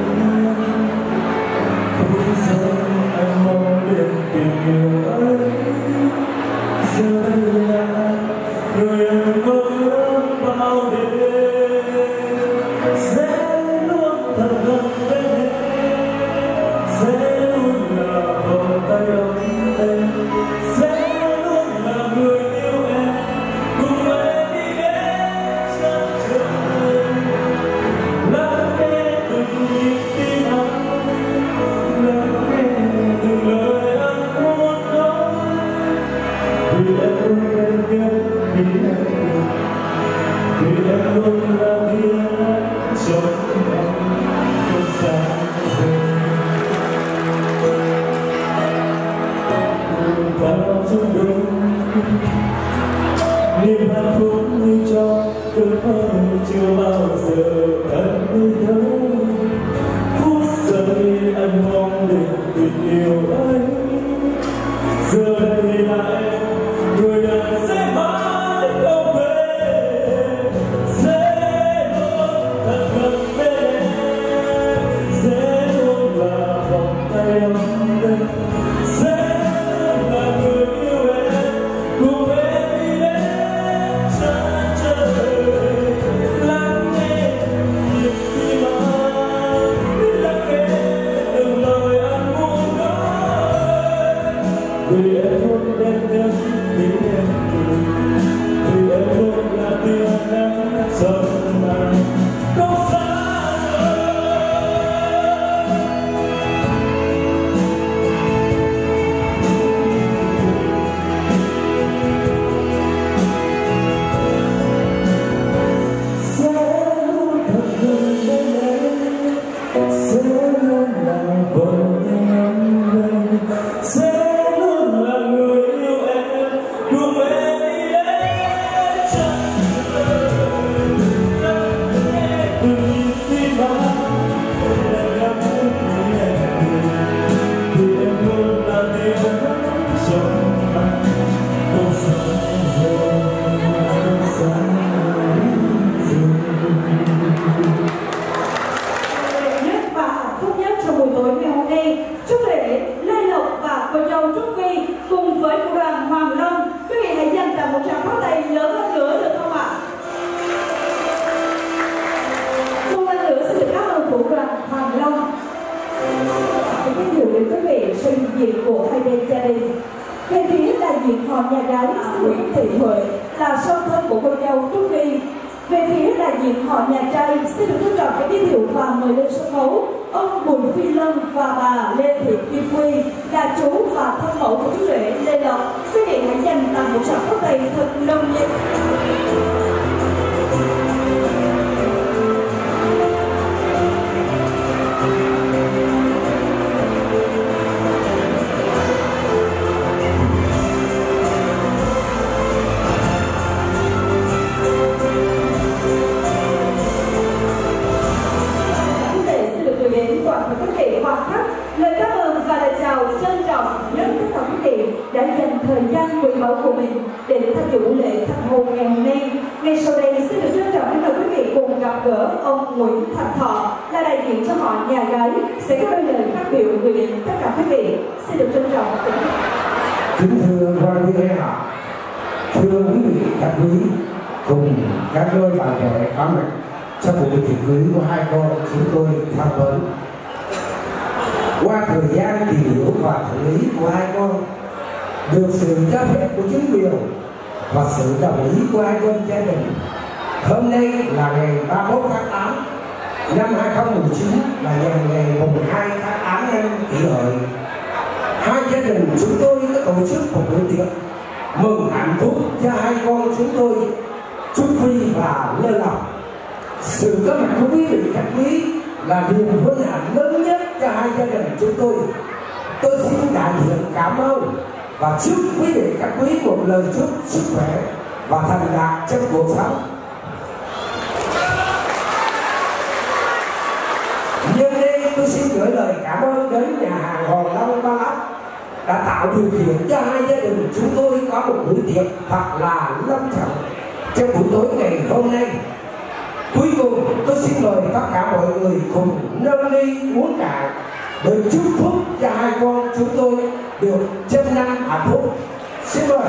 phút giây anh mong đến tình yêu ấy giờ đây là người em mơ ước bao đêm sẽ luôn thật gần bên em sẽ luôn là vòng tay ấm em sẽ luôn là người yêu em cùng em đi đến chân trời lắng nghe từng nhịp tim anh lắng nghe từng lời anh muốn nói vì em luôn bên em vì em luôn là thiên trong em không xa vào trong đêm niềm hạnh phúc như cho cơn mơ chưa bao giờ anh nghĩ tới phút giây anh mong đến tình yêu ấy giờ đây là em người đàn sẽ mãi không về sẽ luôn thật gần bên em sẽ luôn là vòng tay ấm em sẽ là người yêu em cùng em đi đến chân trời lắng nghe nhịp tim anh lắng nghe từng lời anh muốn nói vì em luôn bên em vì em cười vì em luôn là tia nắng trong màn không xa sẽ luôn thật gần bên em sẽ luôn là vòng tay ấm em sẽ luôn là người yêu em cùng em đi đến chân trời lắng nghe từng nhịp tim anh để em muốn vì em vì em luôn là tia nắng trong anh không xa rồi không xa nhất và hạnh phúc nhất trong buổi tối ngày hôm nay. Chúc rể Lê Lộc và cô dâu Trúc Vi cùng với cô đoàn Hoàng Long, quý vị hãy dành tặng một tràng pháo tay lớn hơn nữa được không ạ? Một lần nữa xin được cảm ơn phụ đoàn Hoàng Long. Để giới thiệu đến quý vị sự hiện diện của hai bên gia đình. Về phía đại diện họ nhà gái Nguyễn Thị Huệ là song thân của cô dâu Trúc Vi. Về phía đại diện họ nhà trai xin được trân trọng giới thiệu và mời lên sân khấu ông Bùi Phi Lâm và bà Lê Thị Kim Quy là chú và thân mẫu của chú rể Lê Lộc. Quý vị hãy dành tặng một tràng pháo tay thật nồng nhiệt. Lời cảm ơn và lời chào trân trọng nhất tất cả quý vị đã dành thời gian quý báu của mình để tham dự buổi lễ thành hôn ngày hôm nay. Ngay sau đây xin được trân trọng mời quý vị cùng gặp gỡ ông Nguyễn Thành Thọ là đại diện cho họ nhà gái sẽ có đôi lời phát biểu gửi đến tất cả quý vị. Xin được trân trọng kính thưa quan quý họ, thưa quý vị các quý cùng các đôi bạn bè có mặt trong buổi tiệc cưới của hai con chúng tôi tham vấn. Qua thời gian tìm hiểu và thử lý của hai con, được sự cho phép của chính quyền và sự đồng ý của hai bên gia đình, hôm nay là ngày 31 tháng 8 năm 2019 là ngày mùng 2 tháng 8 năm Kỷ Hợi. Hai gia đình chúng tôi đã tổ chức một bữa tiệc mừng hạnh phúc cho hai con chúng tôi Trúc Phi và Lê Lộc. Sự có mặt của quý vị khách quý là niềm vinh hạnh lớn nhất cho hai gia đình chúng tôi. Tôi xin đại diện cảm ơn và chúc quý vị khách quý một lời chúc sức khỏe và thành đạt trong cuộc sống. Nhân đây tôi xin gửi lời cảm ơn đến nhà hàng Hòn Long Ba Lắp đã tạo điều kiện cho hai gia đình chúng tôi có một buổi tiệc thật là long trọng trong buổi tối ngày hôm nay. Cuối cùng tôi xin mời tất cả mọi người cùng nâng ly uống cạn để chúc phúc cho hai con chúng tôi được trăm năm hạnh phúc. Xin mời.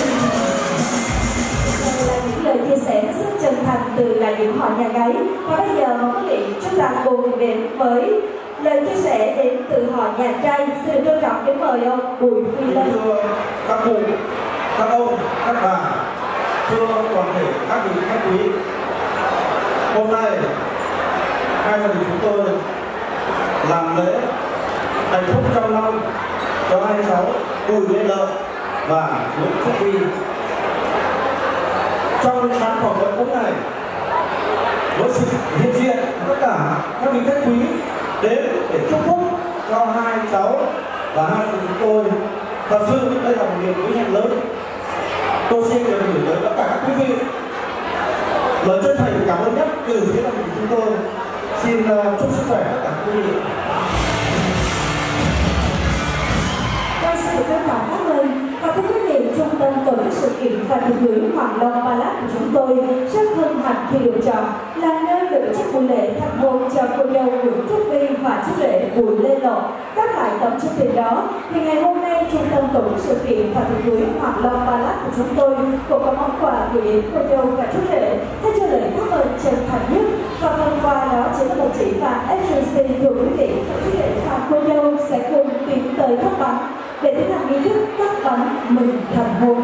Đây là những lời chia sẻ rất chân thành từ đại diện họ nhà gái. Và bây giờ mời quý vị chúng ta cùng đến với lời chia sẻ đến từ họ nhà trai. Xin được trân trọng kính mời ông Bùi Phi Lân. Thưa các cụ, các ông, các bà, thưa toàn thể các vị khách quý, hôm nay hai gia đình chúng tôi làm lễ hạnh phúc trăm năm cho hai cháu Bùi Lê Lợi và Nguyễn Trúc Phi. Trong tháng phỏng vấn cũng này, với sự hiện diện tất cả các vị khách quý đến để chúc phúc cho hai cháu và hai người chúng tôi, thật sự đây là một niềm vinh hạnh lớn. Tôi xin được gửi tới tất cả các quý vị lời chân thành cảm ơn nhất từ phía gia đình chúng tôi. Xin chúc sức khỏe tất cả quý vị. Tôi xin được trân trọng cảm ơn. Và thưa quý vị, trung tâm tổ chức sự kiện và tiệc cưới Hoàng Long Ba Lắp của chúng tôi rất hân hạnh khi được chọn là nơi được tổ chức buổi lễ thành hôn cho cô dâu Nguyễn Trúc Phi và chú rể Bùi Lê Lộc. Đáp lại tấm chương trình đó, thì ngày hôm nay trung tâm tổ chức sự kiện và tiệc cưới Hoàng Long Ba Lắp của chúng tôi cũng có món quà gửi đến cô dâu và chú rể thay cho lời cảm ơn chân thành nhất. Và phần quà đó chính là một chỉ vàng FGC. Thưa quý vị, chú rể và cô dâu sẽ cùng tiến tới thắp bắn để tiến hành nghi thức thắp bắn mừng thành hôn.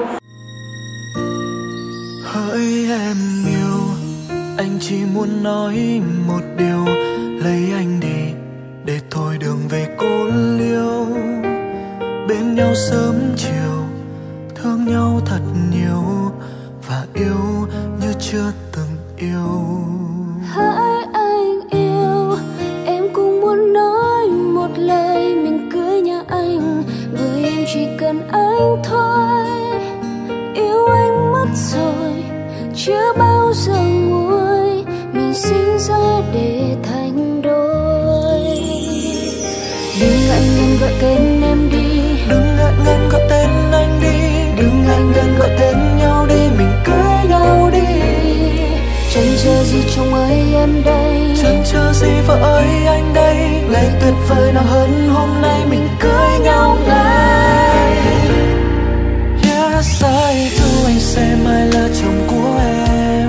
Hỡi em yêu, anh chỉ muốn nói một điều, lấy anh đi để thôi đường về cô liêu. Bên nhau sớm chiều, thương nhau thật nhiều và yêu như chưa từng yêu. Hỡi anh yêu, em cũng muốn nói một lời mình cưới nhà anh, bởi em chỉ cần anh thôi. Yêu anh mất rồi, chưa bao giờ nguôi, mình sinh ra để thành đôi. Đừng ngại ngần gọi tên em đi, đừng ngại ngần gọi tên anh đi, đừng ngại ngần gọi tên nhau đi, mình cưới nhau đi. Chẳng chờ gì chồng ơi em đây, chẳng chờ gì vợ ơi anh đây. Ngày tuyệt vời nào hơn hôm nay mình cưới nhau ngay. Yes, I do, anh sẽ mãi là chồng của em.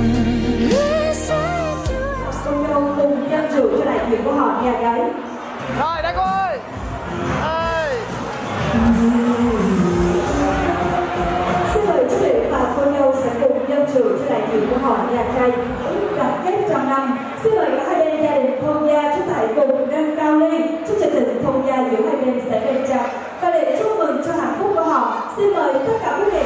Cô dâu cùng dân rượu cho đại diện của họ nhà gái. Rồi, đây cô ơi. Xin mời chú rể và cô dâu sẽ cùng dân rượu cho đại diện của họ nhà trai đoàn kết trăm năm. Xin mời cả hai bên gia đình thôn gia chúng ta cùng nâng cao ly, chúc cho tình thôn gia giữa hai bên sẽ bền chặt. Và để chúc mừng cho hạnh phúc của họ, xin mời tất cả quý vị.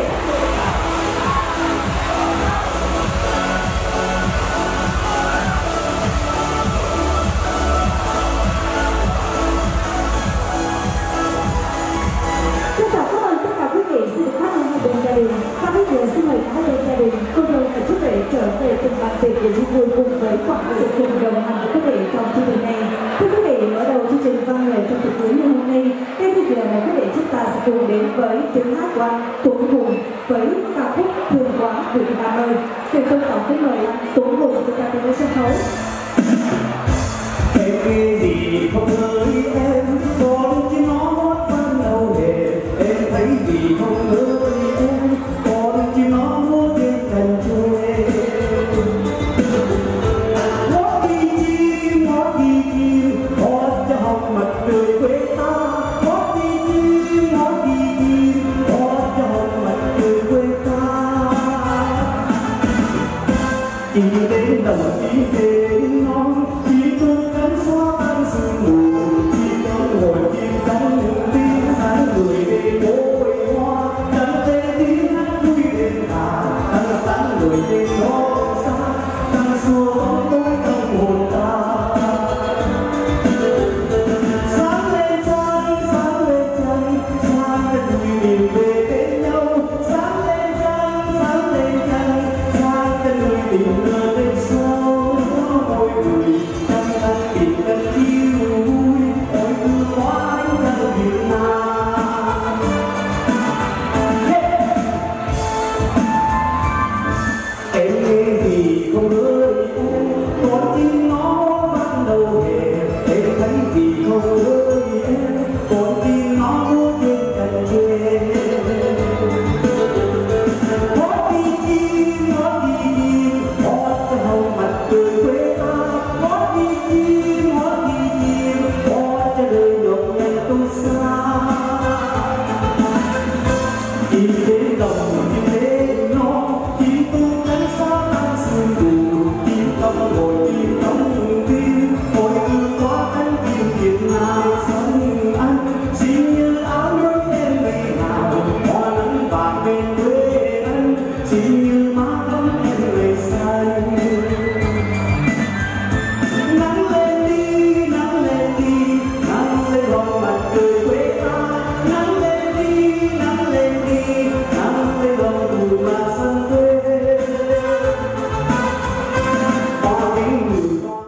Xin được cảm ơn hai bên gia đình. Và bây giờ xin mời hai bên gia đình, cô dâu và chú rể trở về từng bàn tiệc để chúng tôi cùng với quảng sự cùng đồng hành với quý vị trong chương trình này. Thưa quý vị, mở đầu chương trình văn nghệ trong tiệc cưới ngày hôm nay, ngay bây giờ mời quý vị chúng ta sẽ cùng đến với tiếng hát của anh Tuấn Hùng với ca khúc Thương Quá Việt Nam ơi. Xin tôn trọng kính mời anh Tuấn Hùng chúng ta đến với sân khấu. Cái gì không ơi em, con chỉ nó vẫn đâu hề. Em thấy gì không ơi em, con chỉ nó muốn trên thành quê. Ngó đi chim, hót cho học mặt trời quê ta. Ngó đi chim, hót cho học mặt trời quê ta. Chỉ đến đầu chỉ đến non, chỉ thương cánh xóa tan sương mù. Chỉ con ngồi chim cánh những tiếng sáng người đi bối hoa. Chẳng thể tiếng hát người bên đó xa đang xua mỗi tâm hồn ta. Sáng lên trăng, sáng lên trăng, sáng lên người nhìn về bên nhau. Sáng lên trăng, sáng lên trăng, sáng lên người tình ngờ bên sau. Mỗi người đang đang tình đang yêu vui, ôi cứ quá anh đang Việt Nam. Em nghe thì không ơi con tim nó bắt đầu hề. Em thấy thì không ơi em con tim nó bước trên cành tre. Hót đi chim, hót đi chim, hót cho hồng mặt trời quê ta. Hót đi chim, hót đi chim, hót cho đời nhọc nhằn tôi xa. Chim đến đồng chim đến nó, chim tung cánh xa đang sương mù. Chim tâm ngồi chim trong tim, ôi cứ quá cánh chim Việt Nam. Sống anh xin như áo mới em ngày nào, hoa nắng vàng bên quê anh xin như má ấm em ngày xanh. Nắng lên đi, nắng lên đi, nắng lên lòng mặt trời quê ta. Nắng lên đi, nắng lên đi, nắng lên lòng bụi mà sân quê. Hoa kính người con.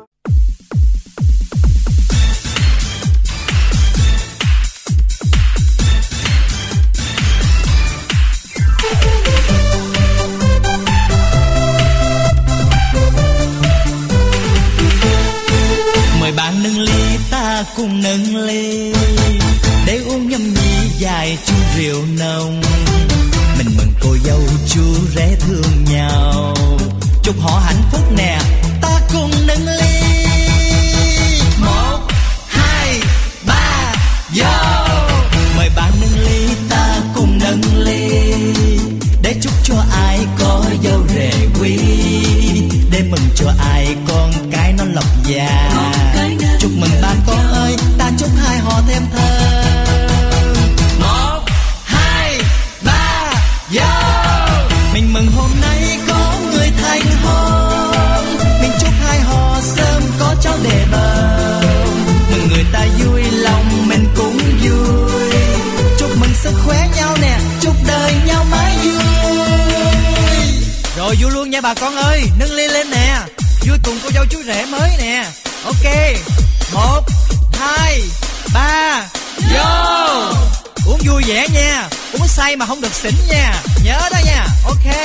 Mời bạn nâng ly, ta cùng nâng ly, để uống nhâm nhi dài chung rượu nồng. Mình mừng cô dâu chú rể thương nhau, chúc họ hạnh phúc nè, ta cùng nâng ly. 1, 2, 3, vô. Mời bạn nâng ly, ta cùng nâng ly, để chúc cho ai có dâu rể quý, để mừng cho ai con cái nó lộc già. Chúc mừng ba con ơi, ta chúc hai họ thêm thơm. 1, 2, 3, vô. Mình mừng hôm nay có người thành hôn, mình chúc hai họ sớm có cháu để bồng. Mừng người ta vui lòng mình cũng vui, chúc mừng sức khỏe nhau nè, chúc đời nhau mãi vui. Rồi vui luôn nha bà con ơi, nâng ly lên nè, vui cùng cô dâu chú rể mới nè. Ok, 1, 2, 3, vô. Uống vui vẻ nha, uống say mà không được xỉn nha, nhớ đó nha. Ok.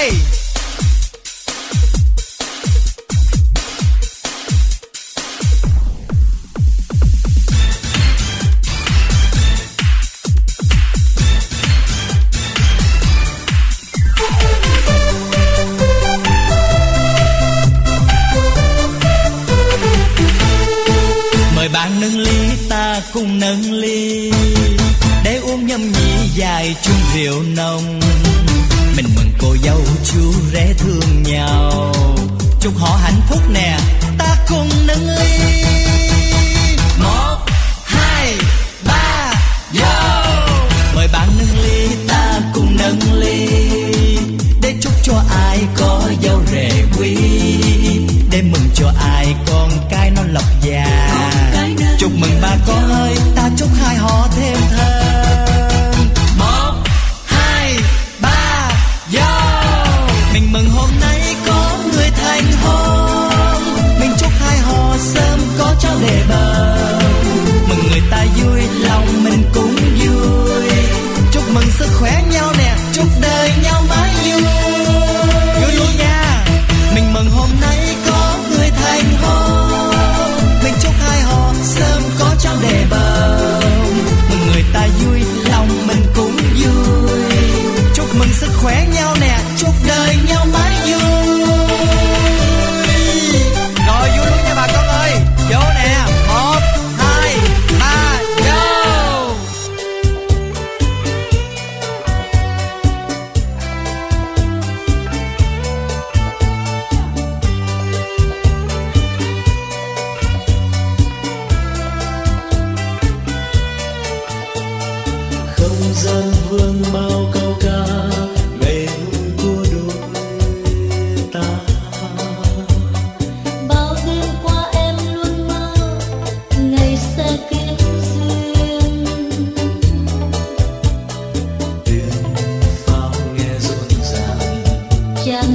Mời bạn nâng ly, ta cùng nâng ly, để uống nhâm nhi dài chung rượu nồng. Mình mừng cô dâu chú rể thương nhau, chúc họ hạnh phúc nè, ta cùng nâng ly. 1, 2, 3, vô. Mời bạn nâng ly, ta cùng nâng ly, để chúc cho ai có dâu rể quý, để mừng cho ai con cái nó lộc già. Chúc mừng ba con ơi, ta chúc hai họ thêm thơm. 1, 2, 3, vô. Mình mừng hôm nay có người thành hôn, mình chúc hai họ sớm có cháu để bồng. Mừng người ta vui lòng mình cũng vui, chúc mừng sức khỏe nhau nè, chúc đời nhau mãi vui. Vui luôn nha. Mình mừng hôm nay có người thành hôn, mình chúc hai họ sớm có cháu để bồng. Mừng người ta vui lòng mình cũng vui, chúc mừng sức khỏe nhau nè, chúc đời nhau mãi vui. Rồi vui luôn nha bà con ơi, vô nè. 1,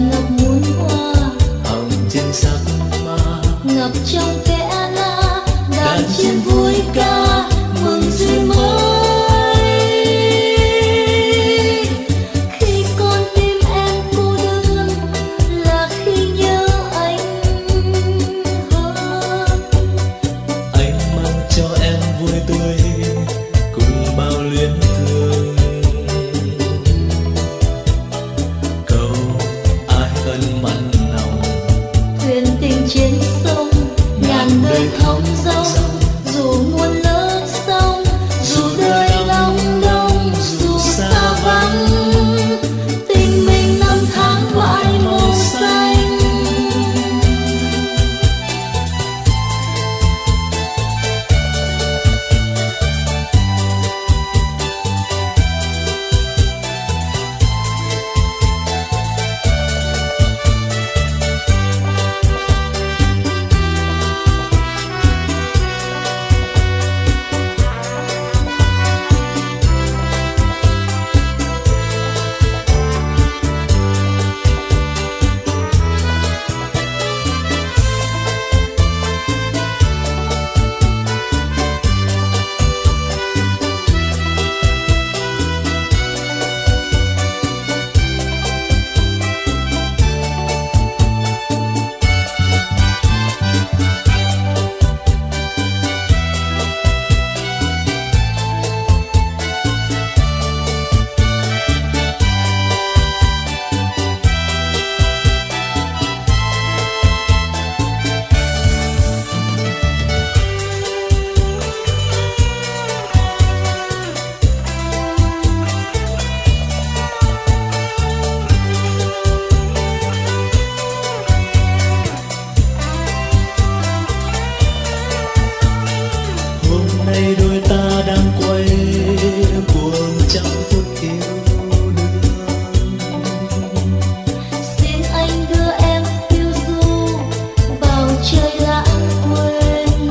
ngập muôn hoa, hồng trên sắc ma, ngập trong kẽ lá, đàn chim vui ca mừng duyên mới. Khi con tim em cô đơn là khi nhớ anh hơn. anh mang cho em vui tươi cùng bao luyến thương. Câu ai ân mặn nồng, Thuyền tình trên sông ngàn đời thong dong, dù muôn lớp sông, dù đời long đông, dù xa vắng, tình mình năm tháng mãi màu xanh. hôm nay đôi ta đang quay cuồng trong phút yêu đương. Xin anh đưa em phiêu du vào trời lãng quên.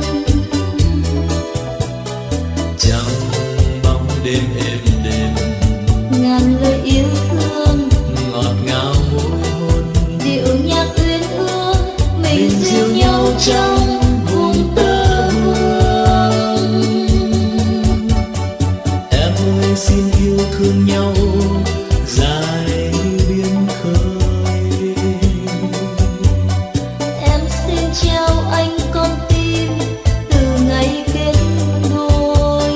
Trong bóng đêm êm đềm, Ngàn lời yêu thương ngọt ngào môi hôn, điệu nhạc uyên ương, mình dìu nhau trong vùng tơ hương. em ơi xin yêu thương nhau dài biên khơi. Em xin trao anh con tim từ ngày kết đôi.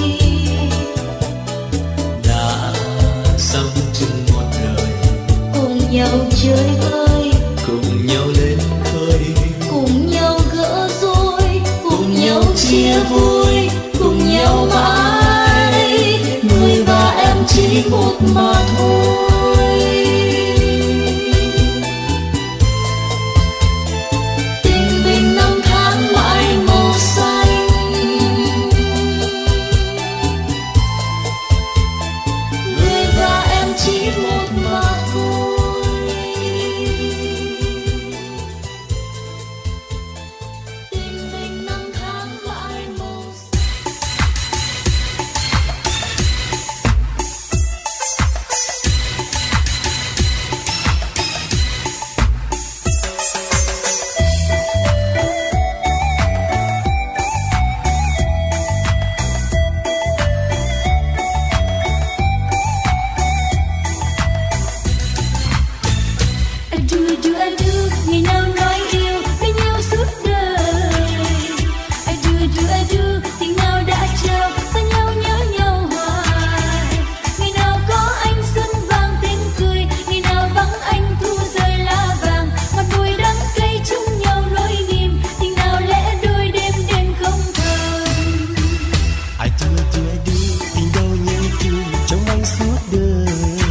Đã sống chung một đời, Cùng nhau chơi vơi, cùng nhau lên khơi, cùng nhau gỡ rối, cùng nhau chia vui, cùng nhau mãi. Người và em chỉ một mà thôi. Tình mình năm tháng mãi màu xanh. Người và em chỉ một mà thôi. Tình mình năm tháng mãi màu xanh. I do, ngày nào nói yêu với nhau suốt đời. I do, tình nào đã trao xa nhau nhớ nhau hoài. Ngày nào có anh xuân vang tiếng cười, ngày nào vắng anh thu rơi lá vàng. Ngọt bùi đắng cay chung nhau nỗi niềm, tình nào lẽ đôi đêm đêm không thầm. I do, tình đâu nhớ thương trong anh suốt đời.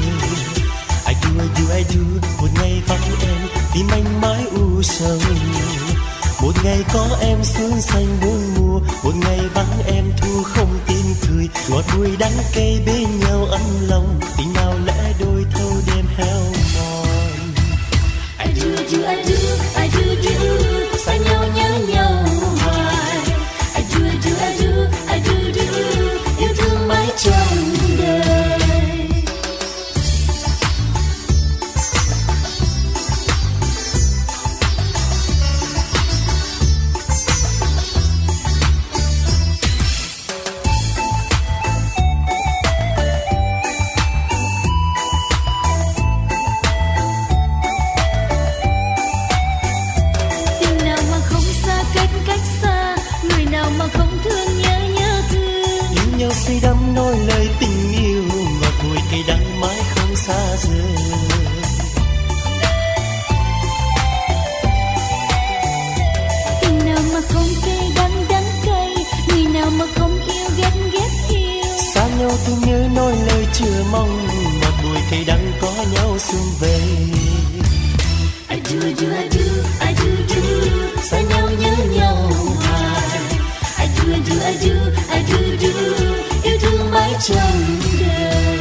I do, một ngày vắng em tim anh mãi u sầu. Một ngày có em xuân xanh bốn mùa, một ngày vắng em thu không tin cười. Ngọt bùi đắng cay bên nhau ấm lòng, tình nào lẽ đôi thâu đêm heo mòn. I do, xa nhau nhớ nhau hoài. I do, yêu thương mãi trong đời. rời. Tình nào mà không cay đắng đắng cay, người nào mà không yêu ghét ghét yêu. Xa nhau thương nhớ nói lời chưa mong, ngọt bùi cay đắng có nhau xuân về. I do, I do, I do, I do, do. Xa nhau nhớ nhau hoài. I do, I do, I do, I do, do. Yêu thương mãi trong đời.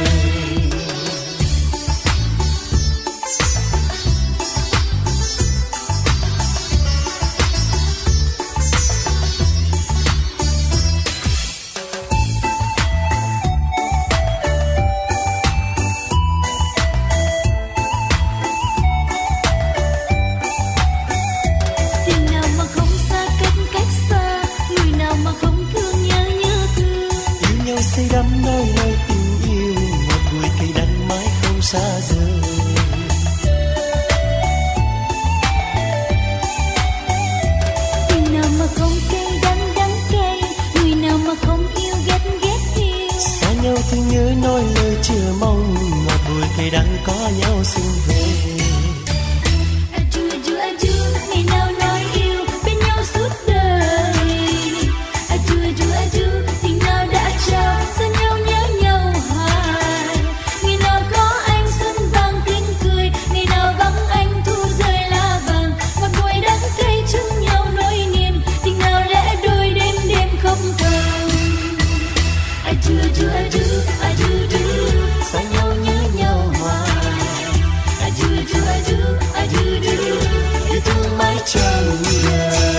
Say đắm nói lời tình yêu, ngọt bùi cay đắng mãi không xa rời. Tình nào mà không cay đắng đắng cay, người nào mà không yêu ghét ghét yêu. Xa nhau thương nhớ nói lời chưa mong, ngọt bùi cay đắng có nhau xuân về. I do, I do, I do. Ngày nào nói yêu bên nhau suốt đời. I do, I do, I do. Tình nào đã trao xa nhau nhớ nhau hoài. Ngày nào có anh xuân vàng tiếng cười, ngày nào vắng anh thu rơi lá vàng. Ngọt bùi đắng cay chung nhau nỗi niềm, tình nào lẽ đôi đêm đêm không cần. I do, I do, I do, I do, do. Xa nhau nhớ nhau hoài. I do, I do, I do, I do, do. Yêu thương mãi trong đời.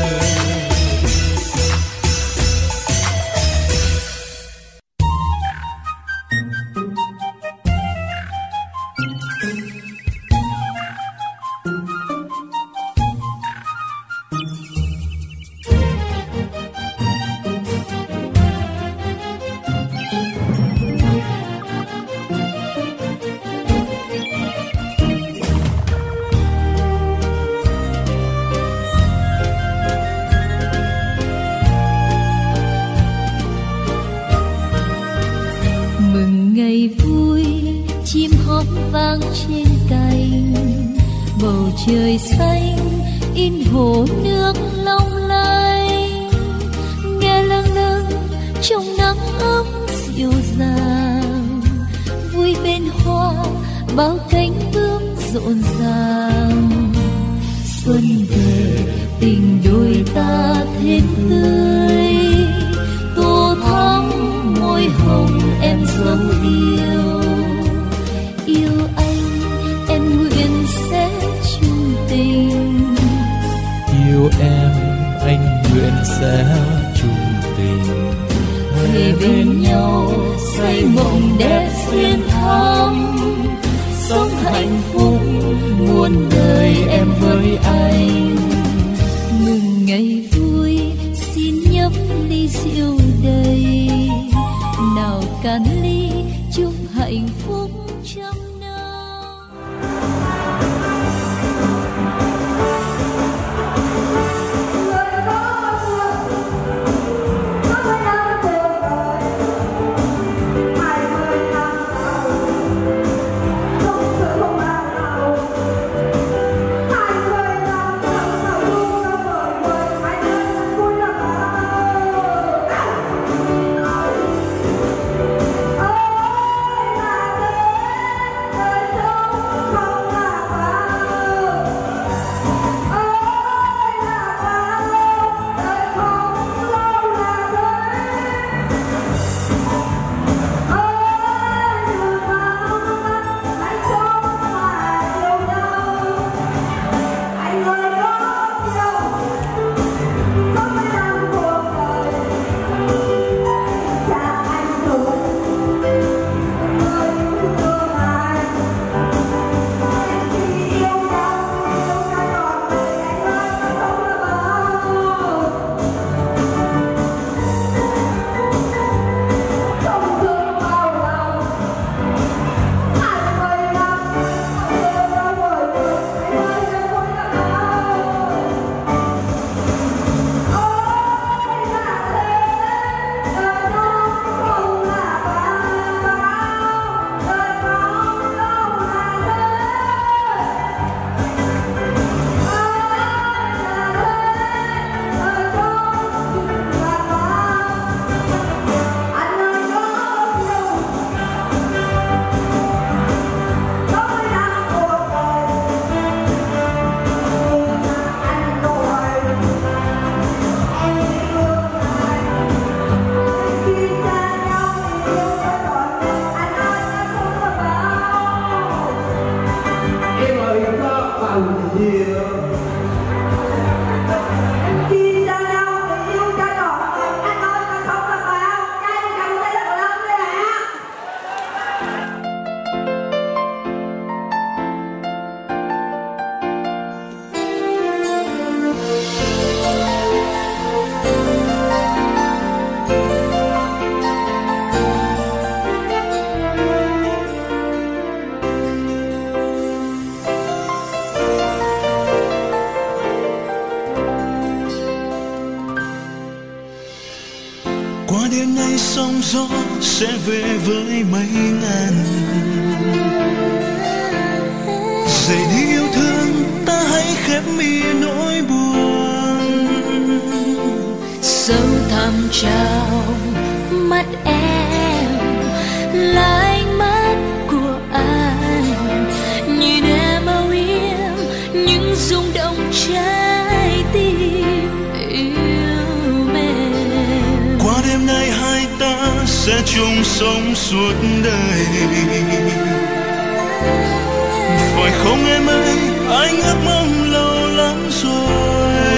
Mừng ngày vui chim hót vang trên cành, bầu trời xanh in hồ nước long lanh. Nghe lâng lâng trong nắng ấm dịu dàng, vui bên hoa bao cánh bướm rộn ràng. Xuân về tình đôi ta thêm tươi, tô thắm môi hồng em dấu yêu. Yêu anh em nguyện sẽ chung tình. Yêu em anh nguyện sẽ chung tình. Về bên nhau say mộng đẹp xuyên thắm, sống hạnh phúc muôn đời em với anh. Mừng ngày vui xin nhấp ly rượu đầy, nào cạn ly chúc hạnh phúc trăm Hãy subscribe cho kênh Ghiền Mì Gõ để không bỏ lỡ bằng nhiều. Khi ra nhau thì yêu cho trọn vẹn anh ơi, con sống là bao trai đi cầm tay rất lớn đấy ạ. Qua đêm nay sóng gió sẽ về với mấy ngàn. Dậy đi yêu thương ta hãy khép mi nỗi buồn. Sâu thẳm trong mắt em là ánh mắt của anh, nhìn em âu yếm những rung động trái tim yêu mến. Qua đêm nay hai ta sẽ chung sống suốt đời. Phải không em ơi, anh ước mong lâu lắm rồi.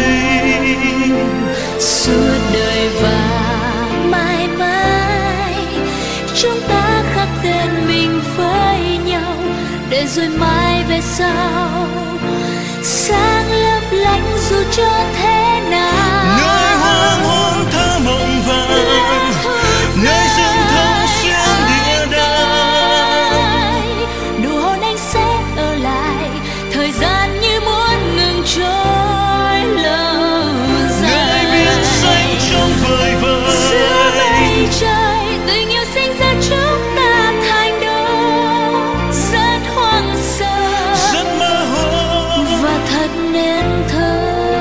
Suốt đời và mãi mãi chúng ta khắc tên mình với nhau, để rồi mai về sau sáng lấp lánh dù cho thế nào. Nơi hoang hôn thơ mộng vàng, nơi rừng thông xuyên địa đàng. Nụ hôn anh sẽ ở lại, thời gian như muốn ngừng trôi lâu dài. Nơi biển xanh trong vời vợi, giữa mây trời tình yêu sinh ra chúng ta thành đôi. Rất hoang sơ, rất mơ hồ và thật nên thơ.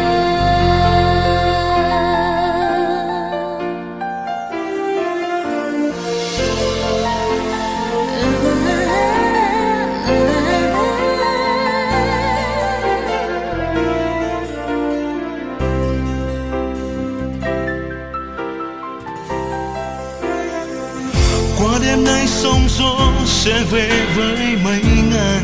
Qua đêm nay sóng gió sẽ về với mấy ngàn.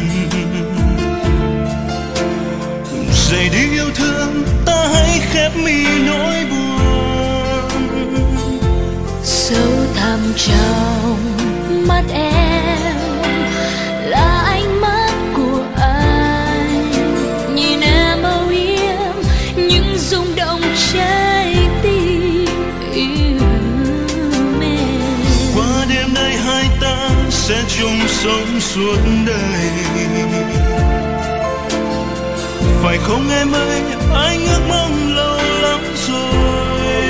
Dậy đi yêu thương ta hãy khép mi nỗi buồn. Sâu thẳm trong mắt em là ánh mắt của anh, nhìn em âu yếm những rung động trái tim yêu mến. Qua đêm nay hai ta sẽ chung sống suốt đời. Phải không em ơi, anh ước mong lâu lắm rồi.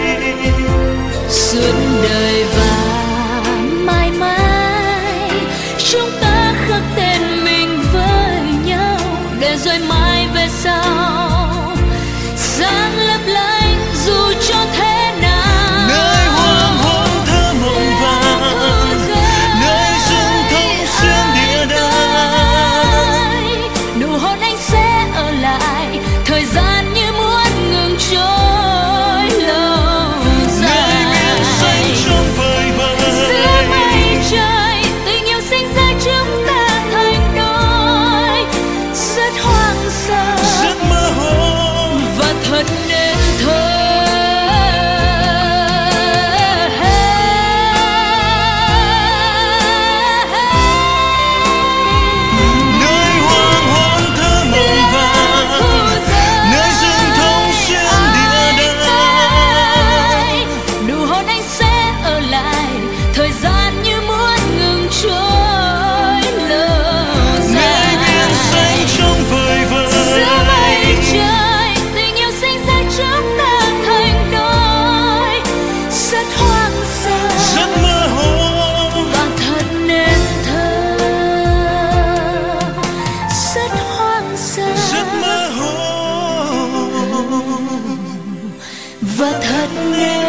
Suốt đời và mãi mãi chúng ta khắc tên mình với nhau, để rồi mai về sau sáng lấp lánh dù cho thế nào. Nơi hoang hôn thơ mộng vàng, nơi rừng thông xuyên địa đàng. Nụ hôn anh sẽ ở lại, thời gian như muốn ngừng trôi lâu dài. Nơi biển xanh trong vời vợi, giữa mây trời tình yêu sinh ra chúng ta thành đôi. Rất hoang sơ, rất mơ hồ và thật nên thơ. Nơi hoang hôn thơ mộng vàng, nơi rừng thông xuyên địa đàng. Nụ hôn anh sẽ ở lại, thời gian như muốn ngừng trôi lâu dài. Nơi biển xanh trong vời vợi, Giữa mây trời tình yêu sinh ra chúng ta thành đôi. Rất hoang sơ, rất mơ hồ và thật nên thơ. Rất hoang sơ, rất mơ hồ và thật nên